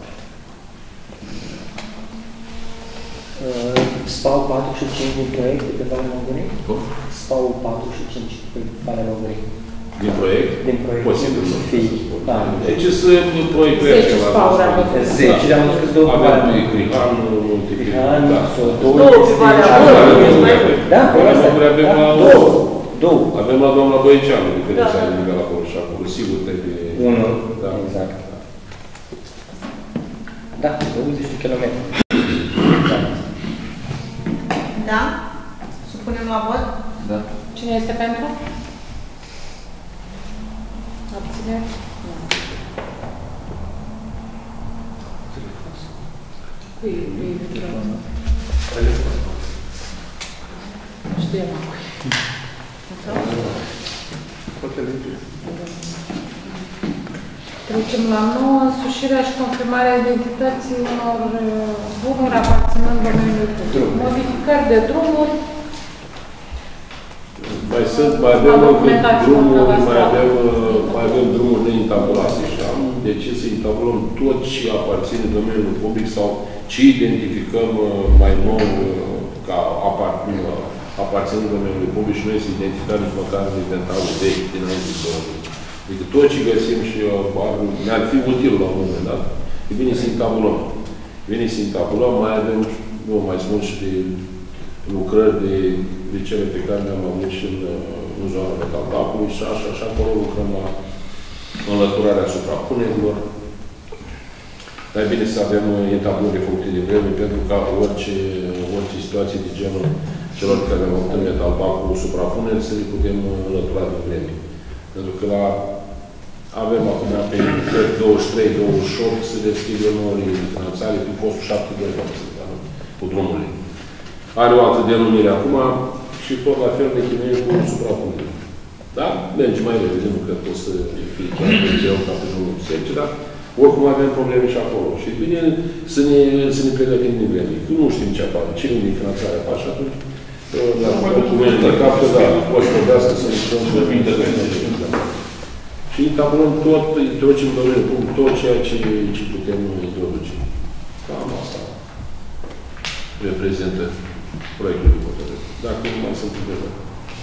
[SPEAKER 6] Spau patru și cinci din proiect de pe Valea Longării? Spau patru și cinci de pe Valea Longării.
[SPEAKER 3] Din proiect?
[SPEAKER 6] Din proiect.
[SPEAKER 3] Posibil să
[SPEAKER 6] fie. Da.
[SPEAKER 3] Deci sunt proiectul
[SPEAKER 1] zece spauri am văzut.
[SPEAKER 6] zece, dar am zis că două pe Valea
[SPEAKER 3] Avem Crihan, multe
[SPEAKER 6] Crihan, două
[SPEAKER 4] pe Valea Longării.
[SPEAKER 6] Da,
[SPEAKER 3] Valea Longării avem la...
[SPEAKER 6] Două.
[SPEAKER 3] Avem la doamna Băiceanu, diferența de nivel acolo și acolo. Sigur trebuie...
[SPEAKER 6] Unul.
[SPEAKER 3] Da.
[SPEAKER 6] Exact. Da, douăzeci de kilometri.
[SPEAKER 8] Da? Supunem la vot?
[SPEAKER 5] Da.
[SPEAKER 1] Cine este pentru? Abține? Cui? Cui? Știu acum. Trecem la nouă, însușirea și confirmarea identității unor bunuri aparținând domeniului public. Modificări de drumuri.
[SPEAKER 3] Mai sunt, mai avem drumuri, mai avem, mai avem drumuri neintabulate și am decis să intabulăm tot ce aparține domeniului public sau ce identificăm mai nou ca aparținând domeniului public și noi să identificăm nici măcar inventarul vechi dinainte de două mii. Adică tot ce găsim și ne-ar fi util la un moment dat, e bine să intabulăm. E bine să intabulăm, mai avem, nu mai spun și de lucrări de, de cele pe care le-am avut și în, în zona de Caltacului și așa, și acolo lucrăm la înlăturarea suprapunerilor. Dar e bine să avem etablări făcute de vreme, pentru ca orice, orice situație de genul celor care au obținut metalbac cu suprapuneri să le putem înlătura de vreme. Pentru că la, avem acum pe douăzeci și trei douăzeci și opt se deschide o nouă linie de finanțare pe postul șapte doi cu drumurile. Are o altă denumire acum și tot la fel ne chinuim cu suprapunere. Da? Merge mai repede, nu cred că o să fie chiar de greu ca pe drumul sece, dar oricum avem probleme și acolo. Și e bine să ne, să ne pregătim din vreme. Că nu știm ce apare, ce linie de finanțare apare și atunci dacă documentul de captă, da, poți vorbească să ne stăm de intervenție. Și intabulăm tot, introducem în domeniul public, tot ceea ce, ce putem introduce. Cam asta reprezintă proiectul de hotărâre. Dacă nu mai sunt întrebări.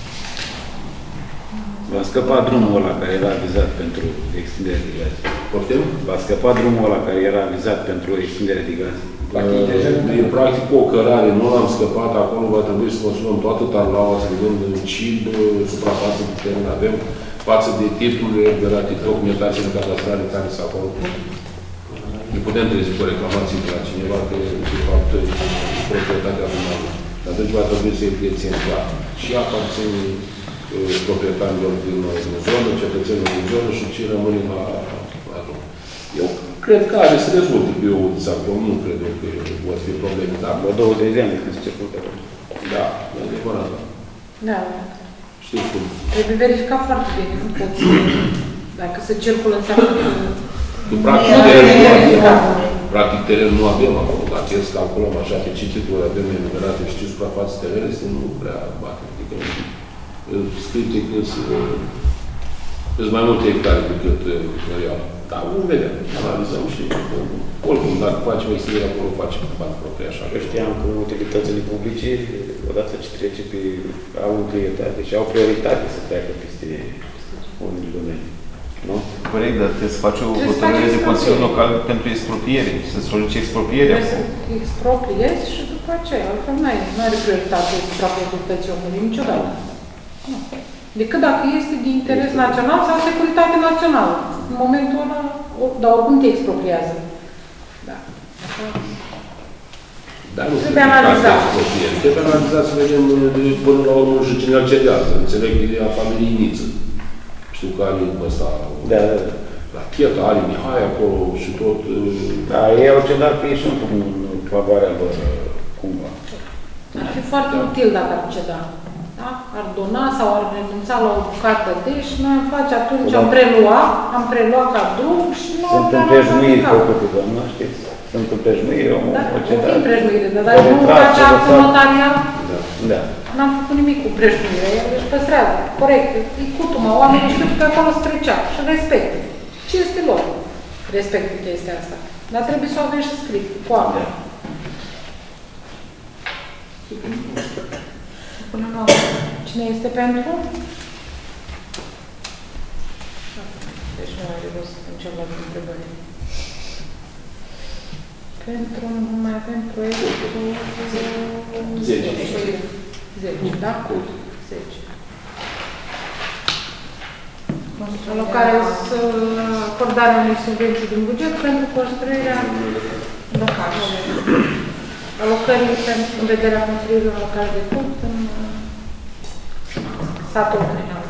[SPEAKER 9] Va scăpa drumul ăla care era vizat pentru extinderea de gaze.
[SPEAKER 3] Poftim?
[SPEAKER 9] Va scăpa drumul ăla care era vizat pentru extinderea de gaze.
[SPEAKER 3] E practic o cărare, nu l-am scăpat acolo, va trebui să măsurăm toată tablaua, să vedem ce suprafață de teren avem, față de titlurile liberate, documentațiile cadastrale care sunt acolo. Ne putem trezi cu reclamații de la cineva că, de fapt, e proprietatea dumneavoastră. Dar atunci va trebui să-i dețin clar. Și aparțin proprietarilor din zonă, cetățenilor din zonă și ce rămâne la, la drum. Eu cred că are să rezolve pe o acolo, nu cred că vor fi probleme. Dar
[SPEAKER 9] la douăzeci de ani când se început.
[SPEAKER 3] Da, e adevărat.
[SPEAKER 1] Da.
[SPEAKER 3] Știi cum.
[SPEAKER 1] Trebuie verificat foarte bine, nu poți, dacă se circulă în seama că...
[SPEAKER 3] Practic, terenul, practic, terenul nu avem acolo. Dacă el să calculăm așa pe ce titluri avem enumerate și ce suprafață teren este, nu prea bate. Adică, scrie că sunt mai multe hectare decât real. Dar vom vedea, analizăm și oricum, dacă facem extindere acolo, facem bani proprii așa.
[SPEAKER 9] Eu știam că utilitățile publice, odată ce trece pe, au utilitate și au prioritate să treacă peste unele domenii. Nu?
[SPEAKER 5] Corect, dar trebuie să faci o hotărâre de Consiliul Local pentru expropriere, să solicite expropriere.
[SPEAKER 1] Trebuie să expropriezi și după aceea, altfel nu are prioritate asupra proprietății omului niciodată. Nu. Decât dacă este de interes național sau securitate națională. În momentul ăla, dar oricum te expropriază. Da. Așa.
[SPEAKER 3] Dar nu
[SPEAKER 1] trebuie analizat.
[SPEAKER 3] Trebuie analizat să vedem până la urmă și cine accedează. Înțeleg că e a familiei Niță. Știu că are ăsta,
[SPEAKER 9] da,
[SPEAKER 3] la Cheta, are Mihai acolo și tot...
[SPEAKER 9] Da, ei au cedat pe ei și în favoarea lor, cumva.
[SPEAKER 1] Ar fi foarte util dacă ar ceda. Da? Ar dona sau ar renunța la o bucată de și noi am face atunci, am preluat, am preluat ca drum și nu
[SPEAKER 9] Sunt împrejmuiri făcute, doamna, știți? Sunt împrejmuiri, omul
[SPEAKER 1] da,
[SPEAKER 9] o
[SPEAKER 1] o fi împrejmuire, dar dacă nu face actul notarial,
[SPEAKER 9] da.
[SPEAKER 1] n-am făcut nimic cu împrejmuire, el își păstrează, corect, e cutuma, oamenii știu că acolo se trecea și respectă. Ce este lor? Respectă chestia asta. Dar trebuie să o avem și scris, cu apă. Cine este pentru? Deci nu are rost să facem celălalt întrebări. Pentru, nu mai avem proiectul
[SPEAKER 3] zece.
[SPEAKER 1] zece, da? zece. Alocarea, acordarea unei subvenții din buget pentru construirea locașului. Alocările în vederea construirii unor locali de cult în satul Cănean.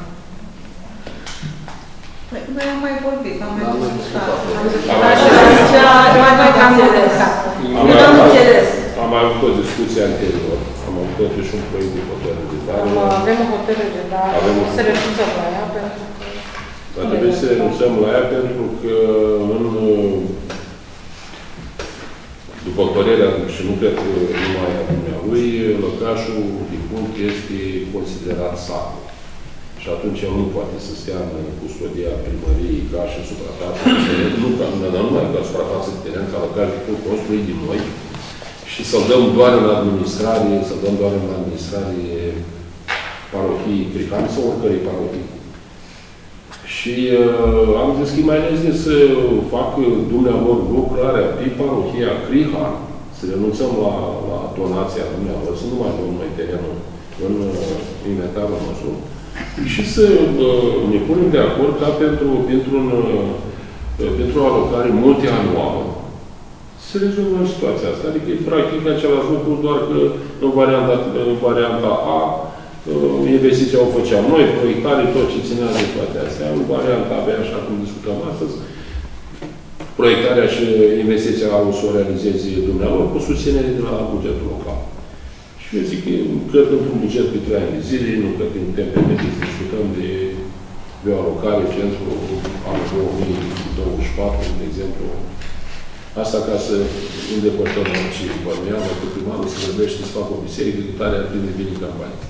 [SPEAKER 8] Noi am mai vorbit, am mai discutat.
[SPEAKER 4] Am discutat și am înțeles. Eu n-am înțeles.
[SPEAKER 3] Am mai avut o discuție anterior. Am avut totuși un proiect de hotărâre.
[SPEAKER 1] Avem o hotărâre, dar să renunțăm la ea pentru că...
[SPEAKER 3] Dar trebuie să renunțăm la ea pentru că în... După părerea, și nu cred că numai a dumnealui, lăcașul din punct este considerat sat. Și atunci el nu poate să stea în custodia primăriei ca și suprafață de teren, nu ca numai ca suprafață de teren, ca lăcaș de punct construit din noi, și să-l dăm doar în administrare, să-l dăm doar în administrare parohiei Crihan sau oricărei parohii. Și uh, am zis că e mai lezit să fac dumnealor lucrarea pe parohia Crihan, să renunțăm la, la donația dumnealor, să nu mai luăm noi terenul în uh, inventarul nostru. Și să uh, ne punem de acord ca pentru, pentru, un, uh, pentru o alocare multianuală să rezolvăm situația asta. Adică e practic același lucru, doar că în varianta, în varianta A investiția o făceam noi, proiectare, tot ce ținea de toate astea. În varianta B, așa cum discutăm astăzi, proiectarea și investiția o să o realizeze dumnealor cu susținere de la bugetul local. Și eu zic că cred că într-un buget pe trei ani de zile, nu cred că în timp permitit să discutăm de, de o alocare pentru anul două mii douăzeci și patru, de exemplu. Asta ca să îndepărtăm orice bănuială, că primarul se vorbește să facă o biserică, de tare ar prinde bine în campanie.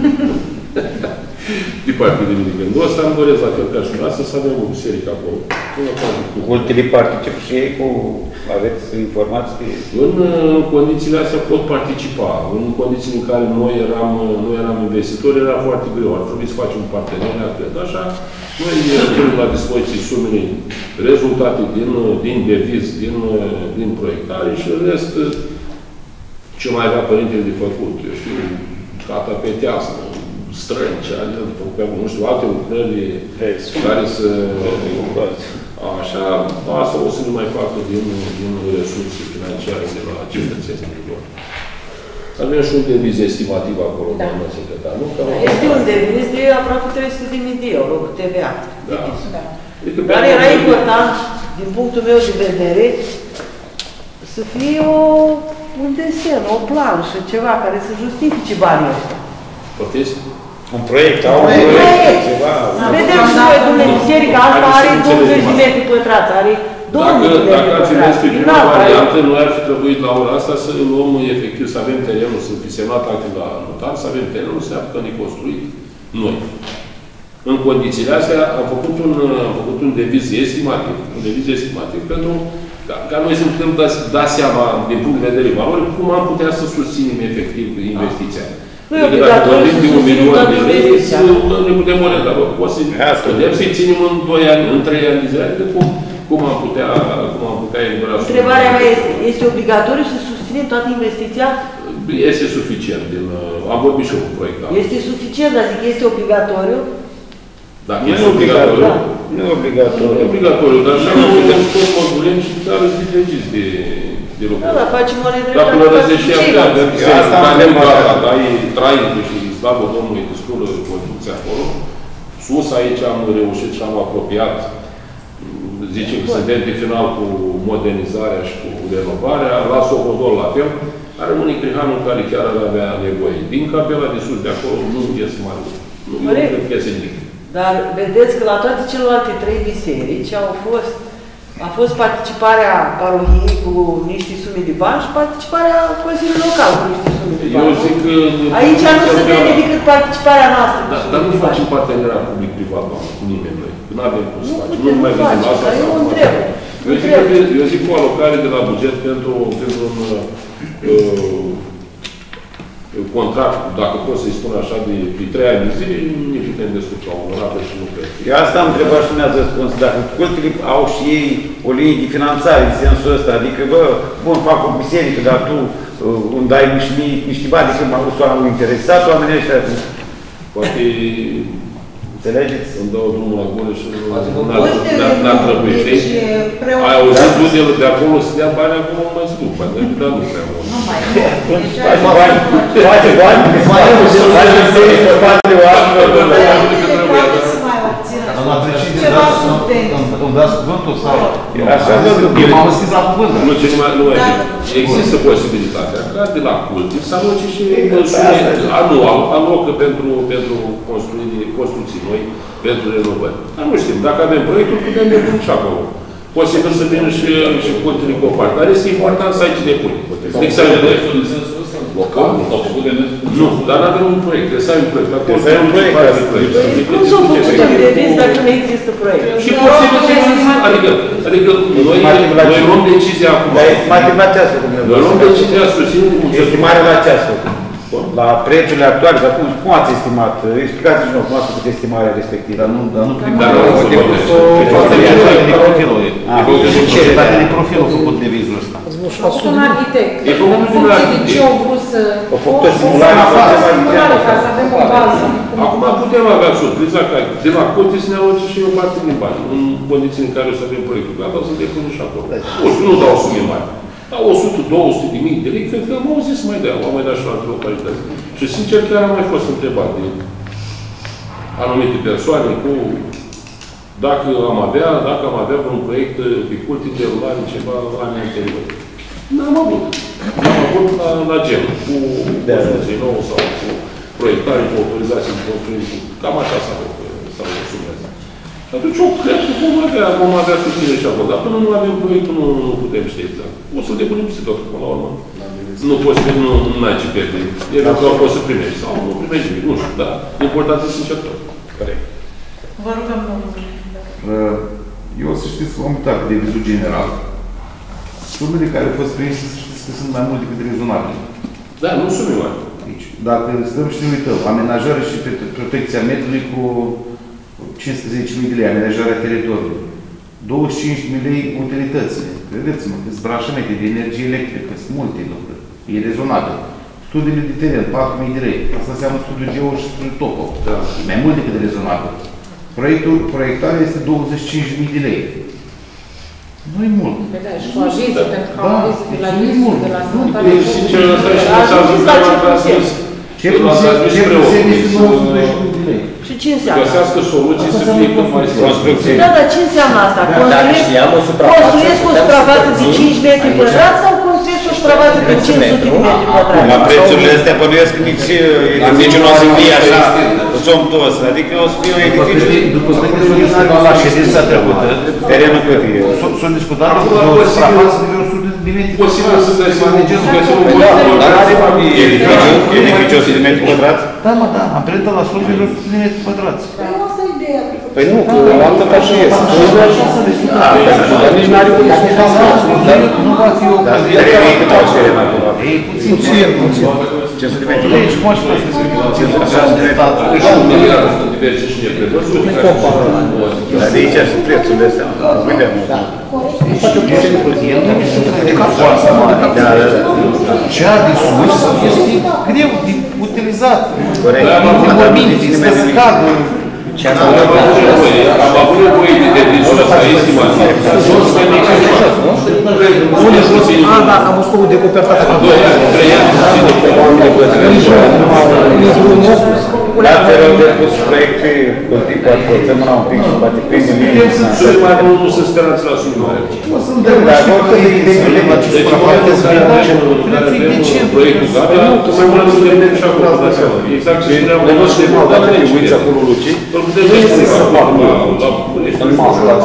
[SPEAKER 3] De partid de mine gândul ăsta, îmi doresc la fel ca și dumneavoastră să avem o biserică acolo.
[SPEAKER 9] Cultele participă și ei cu... aveți informații?
[SPEAKER 3] În condițiile astea pot participa. În condițiile în care noi eram, noi eram investitori, era foarte greu. Ar trebui să facem un parteneriat, cred așa. Noi punem la dispoziție sumele rezultate din, din deviz, din, din proiectare și în rest ce mai avea părintele de făcut. Eu știu, catapeteasă, străni, ce are, nu știu, alte lucrări care să... Așa, asta o să ne mai facă din, din resurse financiare de la cetățenii lor. Avem și un deviz estimativ acolo,
[SPEAKER 4] da.
[SPEAKER 3] doamna secretar, nu? Da,
[SPEAKER 4] este un deviz de aproape trei sute de mii de euro cu T V A.
[SPEAKER 3] Da.
[SPEAKER 4] Da. Dar era important, din punctul meu de vedere, să fie o, un desen, o planșă, ceva care să justifice banii ăștia.
[SPEAKER 3] Poftiți?
[SPEAKER 9] Un proiect, au
[SPEAKER 4] un proiect,
[SPEAKER 9] ceva.
[SPEAKER 4] Vedem și noi, domnule, biserica asta are douăzeci de metri pătrați, are două mii de metri
[SPEAKER 3] Dacă ați
[SPEAKER 4] pătrați.
[SPEAKER 3] investit prima variantă, noi ar fi trebuit la ora asta să luăm efectiv, să avem terenul, să fi semnat acte la notar, să avem terenul, să ne apucăm de construit noi. În condițiile astea am făcut un, am făcut un deviz estimativ, un deviz estimativ pentru ca, ca noi să putem da, da seama, din punct de vedere valori, cum am putea să susținem efectiv investiția.
[SPEAKER 4] Nu e obligatoriu să susținem toată investiția.
[SPEAKER 3] Ne putem orienta, o să putem să-i ținem în doi ani, în trei ani de zile, de cum, cum am putea, cum am putea elibera.
[SPEAKER 4] Întrebarea mea este, este obligatoriu să susținem toată investiția?
[SPEAKER 3] Este suficient. Din, am vorbit și eu cu proiectul.
[SPEAKER 4] Este suficient, dar zic, este obligatoriu?
[SPEAKER 3] Dacă este obligatoriu.
[SPEAKER 9] Nu e obligatoriu.
[SPEAKER 3] Nu e obligatoriu, dar așa nu putem să tot modulăm și chiar să legiți de, de lucruri.
[SPEAKER 4] Da, dar facem o
[SPEAKER 3] nedreptate. Dacă nu răzește ea, asta avem gata, dai traiul și slavă Domnului destul construcția acolo. Sus aici am reușit și am apropiat. Zicem că suntem de final cu modernizarea și cu renovarea. La Sohodol la fel. ar rămâne Crihanul care chiar ar avea nevoie. Din capela de sus, de acolo, nu ies mare. Nu, nu cred că iese nimic.
[SPEAKER 4] Dar vedeți că la toate celelalte trei biserici au fost, a fost participarea parohiei cu niște sume de bani și participarea Consiliului Local cu niște sume de bani.
[SPEAKER 3] Eu zic că...
[SPEAKER 4] Aici nu se vede decât participarea noastră.
[SPEAKER 3] Da, dar nu facem parteneriat public-privat, cu nimeni noi. Nu avem cum să facem. Nu mai vedem asta.
[SPEAKER 4] Eu întreb.
[SPEAKER 3] Eu zic, că, eu zic cu alocare de la buget pentru, pentru un uh, contract, dacă pot să-i spun așa, de, de trei ani de zile, nu putem descurca onorată și nu cred.
[SPEAKER 9] Eu asta am întrebat și ne-ați răspuns. Dacă cultele au și ei o linie de finanțare în sensul ăsta, adică, bă, bun, fac o biserică, dar tu uh, îmi dai niște, niște bani, decât m-au s-au interesat oamenii ăștia.
[SPEAKER 3] Poate...
[SPEAKER 9] Înțelegeți?
[SPEAKER 3] Îmi dau drumul la gură și n-ar trebui, știi? Ai auzit dudele de acolo să dea bani acolo mai scup, dar nu prea mult.
[SPEAKER 8] Nu mai
[SPEAKER 9] Face bani, face bani, face biserică, face oameni.
[SPEAKER 5] Doamna președinte, îmi dați cuvântul sau?
[SPEAKER 9] Așa văd.
[SPEAKER 5] Eu m-am înscris la cuvânt.
[SPEAKER 3] Nu, ce nu mai există posibilitatea ca de la cultiv să aloce și anual, alocă pentru construcții noi, pentru renovări. Dar nu știm, dacă avem proiectul, putem depune și acolo. Posibil să vină și cultile copari, dar este important să ai cine pune. Exagerez. Local? Nu, dar nu avem un proiect, trebuie să ai un proiect. Trebuie să ai un proiect.
[SPEAKER 4] Cum s-o făcut în deviz dacă nu există proiect?
[SPEAKER 3] Și posibil să adică, adică noi, noi luăm decizia acum.
[SPEAKER 9] Estimare la ceasul,
[SPEAKER 3] Noi luăm decizia susținut de bugetul.
[SPEAKER 9] Estimare la ceasul. La prețurile actuale, dar cum, cum ați estimat? Explicați-și nou, cum ați făcut estimarea respectivă.
[SPEAKER 5] Dar nu, dar nu prin
[SPEAKER 3] Dar nu au
[SPEAKER 5] Partea de profilul făcut devizul ăsta.
[SPEAKER 1] A făcut un arhitect.
[SPEAKER 3] E făcut
[SPEAKER 1] în funcție de ce au vrut să...
[SPEAKER 9] O făcut o simulare
[SPEAKER 1] ca să avem o bază.
[SPEAKER 3] Acum putem avea surpriza ca de la cote să ne aloce și o parte din bani, în condiții în care o să avem proiectul gata, să depunem și acolo. Nu știu, nu dau sume mari. Dar o sută două sute de mii de lei, cred că m-au zis mai dea, m-au mai dat și la alte localități. Și sincer, chiar am mai fost întrebat de anumite persoane cu dacă am avea, dacă am avea un proiect pe culte de rulare, ceva la anii anterior. N-am avut. N-am avut la, la gem, cu construcții nouă sau cu proiectare, cu autorizații de construire, cam așa s-a sumează. Și atunci eu cred că vom avea, vom avea susținere și acolo, dar până nu avem proiectul, nu, nu putem ști exact. O să-l depunem și tot, până la urmă. Nu poți să nu, nu ai ce pierde. Eventual poți să primești sau nu primești nimic, nu știu, dar important să sincer tot. Corect.
[SPEAKER 8] Vă rugăm, domnul.
[SPEAKER 5] Eu o să știți că am uitat de vizul general. Sumele care au fost prinse, să știți că sunt mai mult decât rezonabile.
[SPEAKER 3] Da, nu sume mari.
[SPEAKER 5] Deci, dacă stăm și ne uităm, amenajare și protecția mediului cu cinci sute zece mii de lei, amenajarea teritoriului. douăzeci și cinci mii de lei utilitățile. Credeți-mă, că sunt branșamente de energie electrică, sunt multe lucruri. E rezonabil. Studiile de teren, patru mii de lei. Asta înseamnă studiul geo și studiul topo.
[SPEAKER 3] Da.
[SPEAKER 5] E mai mult decât rezonabil. Proiectul, proiectarea este douăzeci și cinci mii de lei. Nu e mult.
[SPEAKER 1] Păi da, și cu avize, pentru că au avize de la I S U, de la
[SPEAKER 3] sănătate. Sincer, ăsta e și mesajul
[SPEAKER 5] ce plus este nouă sute doisprezece mii de lei.
[SPEAKER 4] Și ce înseamnă?
[SPEAKER 3] Găsească soluții să fie cât mai construcție.
[SPEAKER 4] Da, dar ce înseamnă asta? Construiesc o suprafață de cinci metri pătrați sau construiesc o suprafață de cinci sute de metri pătrați?
[SPEAKER 9] La prețurile astea bănuiesc că nici edificiul nu o să fie așa somptuos. Adică o să fie un edificiu...
[SPEAKER 5] După cum s-a discutat la ședința trecută,
[SPEAKER 9] terenul cât e?
[SPEAKER 5] S-a discutat de o suprafață de o sută de metri.
[SPEAKER 3] Posibil să găsim
[SPEAKER 9] edificiu o sută de metri pătrați?
[SPEAKER 5] Da, mă, da. Am prezentat la sută de o sută de metri pătrați.
[SPEAKER 8] Asta e ideea.
[SPEAKER 6] Păi nu, că am întâmplat și ies.
[SPEAKER 9] Dar nici n-are cum să
[SPEAKER 5] dar nu va fi o ocazie.
[SPEAKER 9] Dar e cât faci teren acolo?
[SPEAKER 5] Ei, puțin. Puțin, puțin.
[SPEAKER 9] cinci sute de metri.
[SPEAKER 5] Deci, cum aș face să zic?
[SPEAKER 9] cinci sute de metri.
[SPEAKER 3] Deci, un miliard sunt diverse și neprevăzute.
[SPEAKER 9] Dar de aici sunt prețurile astea. Uite, nu.
[SPEAKER 5] El nu este foarte mare. Cea de sus este greu de utilizat.
[SPEAKER 9] Corect.
[SPEAKER 5] De vorbit, să scadă.
[SPEAKER 3] Am avut nevoie de devisul ăsta estimativ. Jos mai mic și
[SPEAKER 6] Unde jos? A, da, am văzut de copertate.
[SPEAKER 3] doi ani, trei ani,
[SPEAKER 9] Dar te rog de pus proiecte cu tipul atât, mâna un pic și poate prinde mine.
[SPEAKER 3] Cele mai mult nu sunt speranțe la sume mare.
[SPEAKER 5] O să Sunt de acord că de exemplu la ce suprafață să vină
[SPEAKER 3] proiectul gata, tu mai mult să vedem și acolo. Exact ce spuneam.
[SPEAKER 9] Ne văd și de mult, dacă te uiți acolo, Luci, nu este să fac în masă la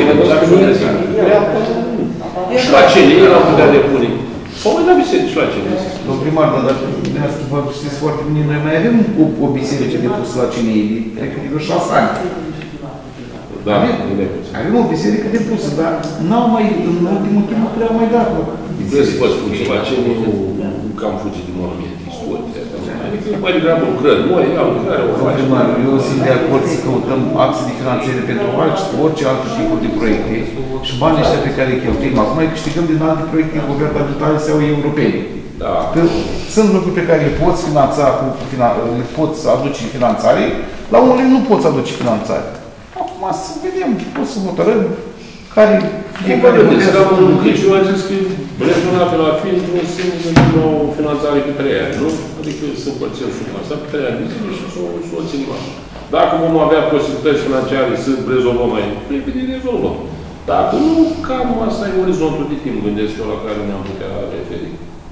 [SPEAKER 3] și la cine ei l-am putea depune. Sau mai la biserici la cine?
[SPEAKER 5] Domnul primar, dar dacă vă știți foarte bine, noi mai avem o, o biserică depusă la Cineili, cred că de vreo șase ani.
[SPEAKER 3] Da,
[SPEAKER 5] avem o biserică depusă, dar n-au mai, în ultimul timp, nu prea mai dat.
[SPEAKER 3] Vreau să vă spun ceva, ce nu cam fugi din monumente istorice. Adică mai degrabă lucrări, noi iau lucrare, o facem.
[SPEAKER 5] Primar, eu sunt de acord să căutăm axe de finanțare pentru orice alte tipuri de proiecte și banii ăștia pe care îi cheltuim acum, mai câștigăm din alte proiecte guvernamentale sau europene.
[SPEAKER 3] Da.
[SPEAKER 5] Că sunt lucruri pe care le poți finanța, cu, le poți aduce finanțare, la unele nu poți aduce finanțare. Acum să vedem, poți să hotărâm care fiecare
[SPEAKER 3] vedeți, dar un Criciu a zis că rezonabil ar fi într-un singur o finanțare pe trei ani, nu? Adică să împărțim și asta pe trei ani de zile și să o ținem așa. Dacă vom avea posibilități financiare să rezolvăm mai repede, rezolvăm. Dacă nu, cam asta e orizontul de timp, gândesc eu, la care ne-am putea referi.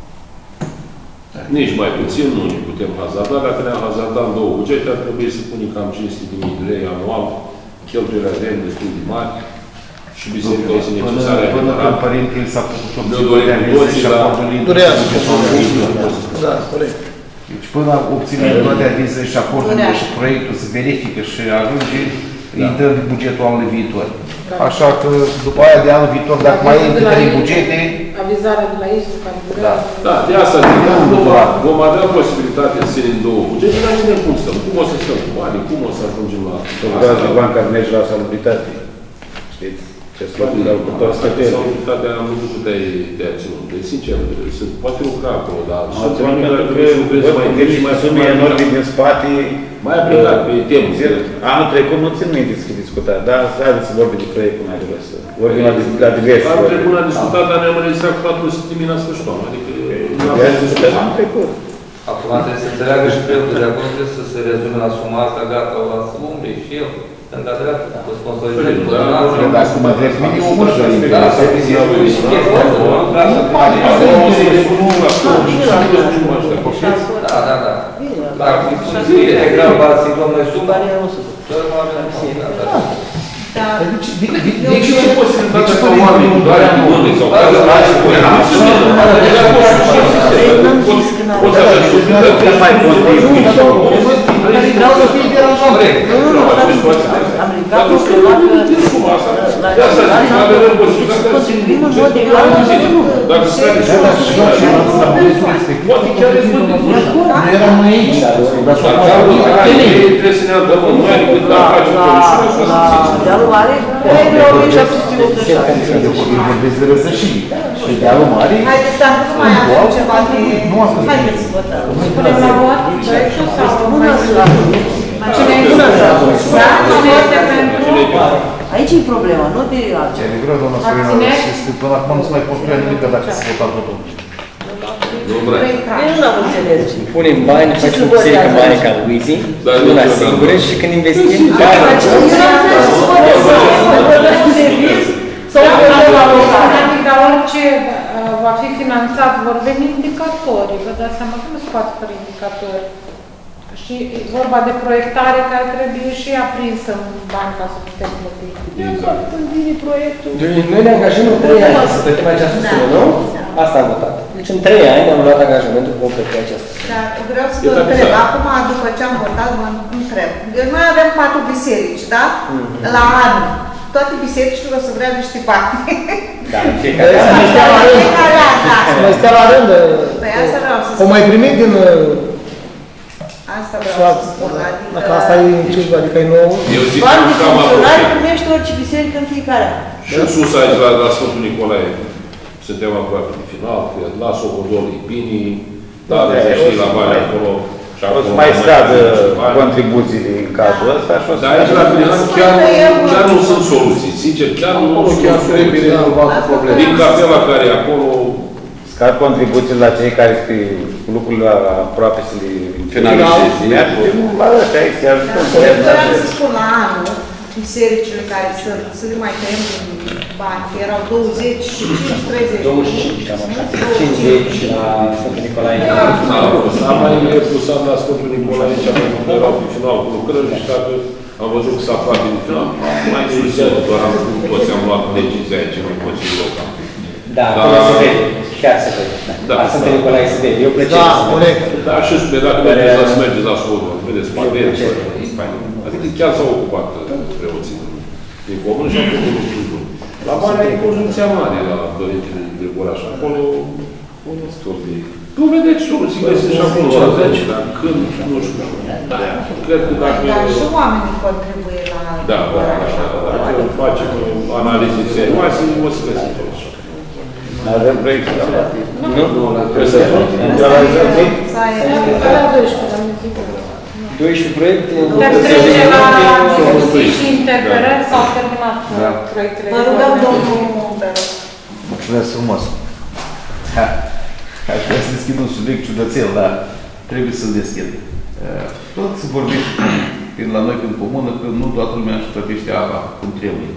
[SPEAKER 3] Nici mai puțin, nu ne putem hazarda. Dacă ne-am hazardat în două bugete, ar trebui să punem cam cinci sute de mii de lei anual, cheltuirea de ani destul de mari și biserica este necesară.
[SPEAKER 5] Până când părintele s-a putut
[SPEAKER 3] obține
[SPEAKER 5] avizele și aportul
[SPEAKER 9] durează. Da, corect.
[SPEAKER 5] Deci până obține toate avizele și aporturile și proiectul se verifică și ajunge, intră în bugetul anului viitor. Așa că după aia de anul viitor, dacă mai intră trei bugete...
[SPEAKER 1] Avizarea de la ei se care durează.
[SPEAKER 3] Da, de asta vom avea posibilitatea să ținem două bugete, dar nu cum stăm, cum o să stăm cu banii, cum o să ajungem la...
[SPEAKER 9] Soldați de bani care mergi la salubritate. Știți? Ce slăbit dau cu toată stăpere.
[SPEAKER 3] Salubritatea am văzut că te-ai ținut. Deci, sincer, se poate lucra acolo, dar...
[SPEAKER 9] Pentru că văd că și mai sume enorme din spate.
[SPEAKER 3] Mai aplicat pe temă.
[SPEAKER 9] Anul trecut nu țin minte să discutat, dar haideți să vorbim de proiectul mai diverse. Vorbim la diverse.
[SPEAKER 3] Anul trecut n-a discutat, dar ne-am înregistrat cu patru sute de mii la sfârșitul anului. Adică...
[SPEAKER 9] I-ați discutat anul trecut.
[SPEAKER 11] Acum trebuie să înțeleagă și preotul de acolo, trebuie să se rezume la suma asta, gata, o las umbre și el. Stânga dreapta, cu sponsorizări, cu donații.
[SPEAKER 5] Dar acum trebuie minimul și
[SPEAKER 11] da, să fiți și chestia asta, nu? Da, da, da. Dar să fie de greu, bați, domnule, sub banii nu se duc. Tot mă avem biserica, da.
[SPEAKER 3] Deci ce posibilitatea ca oamenii doar în unde sau care să mai spune nu se pot să avea posibilitatea mai contribuie.
[SPEAKER 4] Vreau să fie deranjant. Nu, nu, nu, am ridicat o problemă la care contribuim în mod egal.
[SPEAKER 3] Dacă stai de sus, poate chiar e bun de bun.
[SPEAKER 5] Nu eram aici.
[SPEAKER 3] Trebuie să ne dăm în mare cât la face comisiunea.
[SPEAKER 4] La dealul mare, o mie șapte sute optzeci și șase.
[SPEAKER 5] Eu vorbesc de răsășiri. Și dealul mare...
[SPEAKER 8] Haideți, dar nu mai avem ceva de... Haideți să votăm.
[SPEAKER 1] Punem la vot proiectul sau...
[SPEAKER 4] Bună ziua!
[SPEAKER 1] Cine e bună ziua? Da, cine este pentru...
[SPEAKER 4] Aici e problema, nu de altceva.
[SPEAKER 5] E greu, doamna Sorina, până acum nu se mai construia nimic dacă se vota totul.
[SPEAKER 4] Eu nu am înțeles.
[SPEAKER 6] Punem bani, facem o biserică mare ca Luizi, una singură și când investim bani...
[SPEAKER 1] Dar orice va fi finanțat, vor veni indicatori. Vă dați seama că nu se poate fără indicatori. Și vorba de proiectare care trebuie și aprinsă în bani ca să putem plăti.
[SPEAKER 4] Exact. Când vine proiectul...
[SPEAKER 6] Noi ne angajăm în trei ani să plătim această sumă, nu? Asta am votat. Deci în trei ani am luat angajamentul că vom plăti aceasta.
[SPEAKER 8] Dar vreau să vă întreb, acum după ce am votat, mă întreb. Noi avem patru biserici, da? La an. Toate bisericile o să vrea niște bani.
[SPEAKER 6] Da, în fiecare an.
[SPEAKER 8] Fiecare an, da.
[SPEAKER 9] Mai stă la rând.
[SPEAKER 8] Păi asta vreau să spun.
[SPEAKER 9] O mai primit din...
[SPEAKER 8] Asta vreau să spun.
[SPEAKER 9] Dacă asta e cinci, adică e nouă.
[SPEAKER 4] Bani de funcționare primește orice biserică în fiecare an.
[SPEAKER 3] Și în sus aici, la, la Sfântul Nicolae, suntem aproape de final, cred, la Sohodol, Ipinii, dar de știi la bani acolo.
[SPEAKER 9] O să mai scadă contribuțiile în cazul ăsta și o să...
[SPEAKER 3] Dar aici la final chiar, chiar nu sunt soluții, sincer, chiar nu sunt soluții. Din capela care e acolo...
[SPEAKER 9] Scad contribuțiile la cei care cu lucrurile aproape să le finalizeze. La ăștia aici se ajută.
[SPEAKER 8] Vreau să spun la anul, bisericile care sunt, să le mai tăiem din bani, că erau douăzeci și cinci, treizeci.
[SPEAKER 6] douăzeci și cinci, cam așa. cincizeci la Sfântul Nicolae.
[SPEAKER 3] Am mai repusat la Sfântul Nicolae aici, pentru că erau pe final cu lucrări și dacă am văzut că s-a face din final, mai sus, doar am făcut toți, am luat decizia aici în Consiliul Local.
[SPEAKER 6] Da, acolo se vede, chiar se vede. La Sfântul Nicolae se vede, eu plăcere să vede.
[SPEAKER 3] Da, și spune, dacă mergeți să mergeți la Sfântul, vedeți, adică chiar s-au ocupat preoții din comun și au făcut lucruri bune. La bani e construcția mare la Părintele Gregoraș, acolo tu vedeți soluții, găsiți și acolo la zece, dar când, nu știu, cred că dacă...
[SPEAKER 8] Dar și oamenii contribuie la...
[SPEAKER 3] Da, da, da, dacă facem analize serioase, o să găsim toți.
[SPEAKER 9] Avem proiectul la plată.
[SPEAKER 3] Nu? Trebuie să
[SPEAKER 9] realizații?
[SPEAKER 6] doisprezece proiecte.
[SPEAKER 1] Putem trece la discuții și interpelări, s-au terminat proiectele.
[SPEAKER 8] Vă rugăm, domnul Montero.
[SPEAKER 5] Mulțumesc frumos. Aș vrea să deschid un subiect ciudățel, dar trebuie să-l deschid. Toți vorbim la noi în comună că nu toată lumea își plătește apa cum trebuie.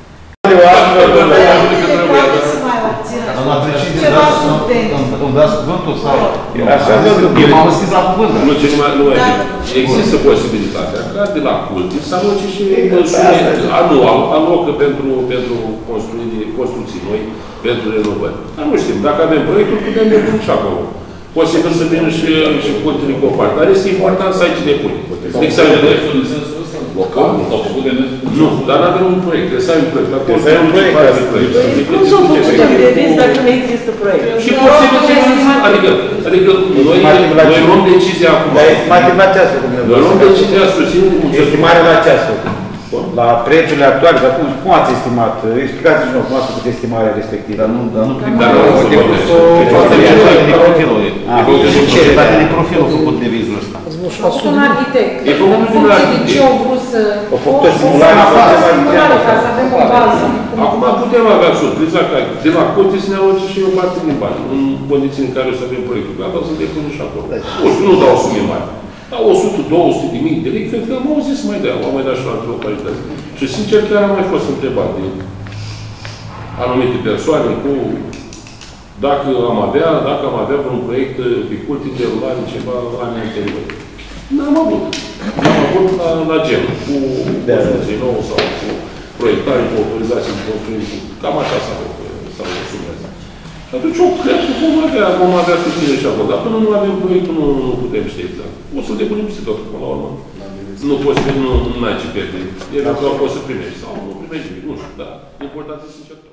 [SPEAKER 5] Doamna președinte, îmi dați cuvântul sau? M-am înscris la cuvânt.
[SPEAKER 3] Nu, ce numai, nu există posibilitatea ca de la culti să aloce și anual, alocă pentru construcții noi, pentru renovări. Dar nu știm, dacă avem proiectul, putem depune și acolo. Posibil să vină și cultele cu o parte, dar este important să ai cine pune. Examinări. Local? Nu, dar nu avem un proiect, trebuie să ai un proiect. Trebuie să ai un proiect.
[SPEAKER 4] Cum s-au făcut întrevizi dacă nu există proiect?
[SPEAKER 3] Și posibil să adică, adică noi luăm decizia acum.
[SPEAKER 9] Dar estimativ la ce ați făcut?
[SPEAKER 3] Noi luăm decizia susținând cu
[SPEAKER 9] estimare la ce ați făcut? La prețurile actuale, dar cum, cum ați estimat? Explicați-și nou cum ați făcut estimarea respectivă.
[SPEAKER 5] Dar nu, dar nu prin
[SPEAKER 3] Dar nu,
[SPEAKER 5] Dar de profil au făcut devizul ăsta.
[SPEAKER 1] A făcut un arhitect.
[SPEAKER 3] E făcut
[SPEAKER 1] în
[SPEAKER 3] un
[SPEAKER 1] funcție de ce au vrut să...
[SPEAKER 9] O făcut o simulare.
[SPEAKER 1] simulare ca să avem o bază.
[SPEAKER 3] Acum putem avea surpriza că de la curte să ne aloce și o parte din bani, în condiții în care o să avem proiectul gata, o să depunem și acolo. Nu știu, nu dau sume mari. Dar o sută două sute de mii de lei, cred că m-au zis mai dea, m-au mai dat și la alte localități. Și sincer, chiar am mai fost întrebat de anumite persoane cu dacă am avea, dacă am avea un proiect pe curte de rulare ceva anii anterior. N-am avut. N-am avut la, la gem, cu construcții nouă sau cu proiectare, cu autorizații de construire, cam așa s-au sumează. Și atunci eu cred că vom avea, vom avea susținere și acolo, dar până nu avem proiectul, nu, nu putem ști exact. O să-l depunem și tot până la urmă. Nu poți să nu, nu ai ce pierde. Eventual poți să primești sau nu primești nimic, nu știu, dar important să sincer.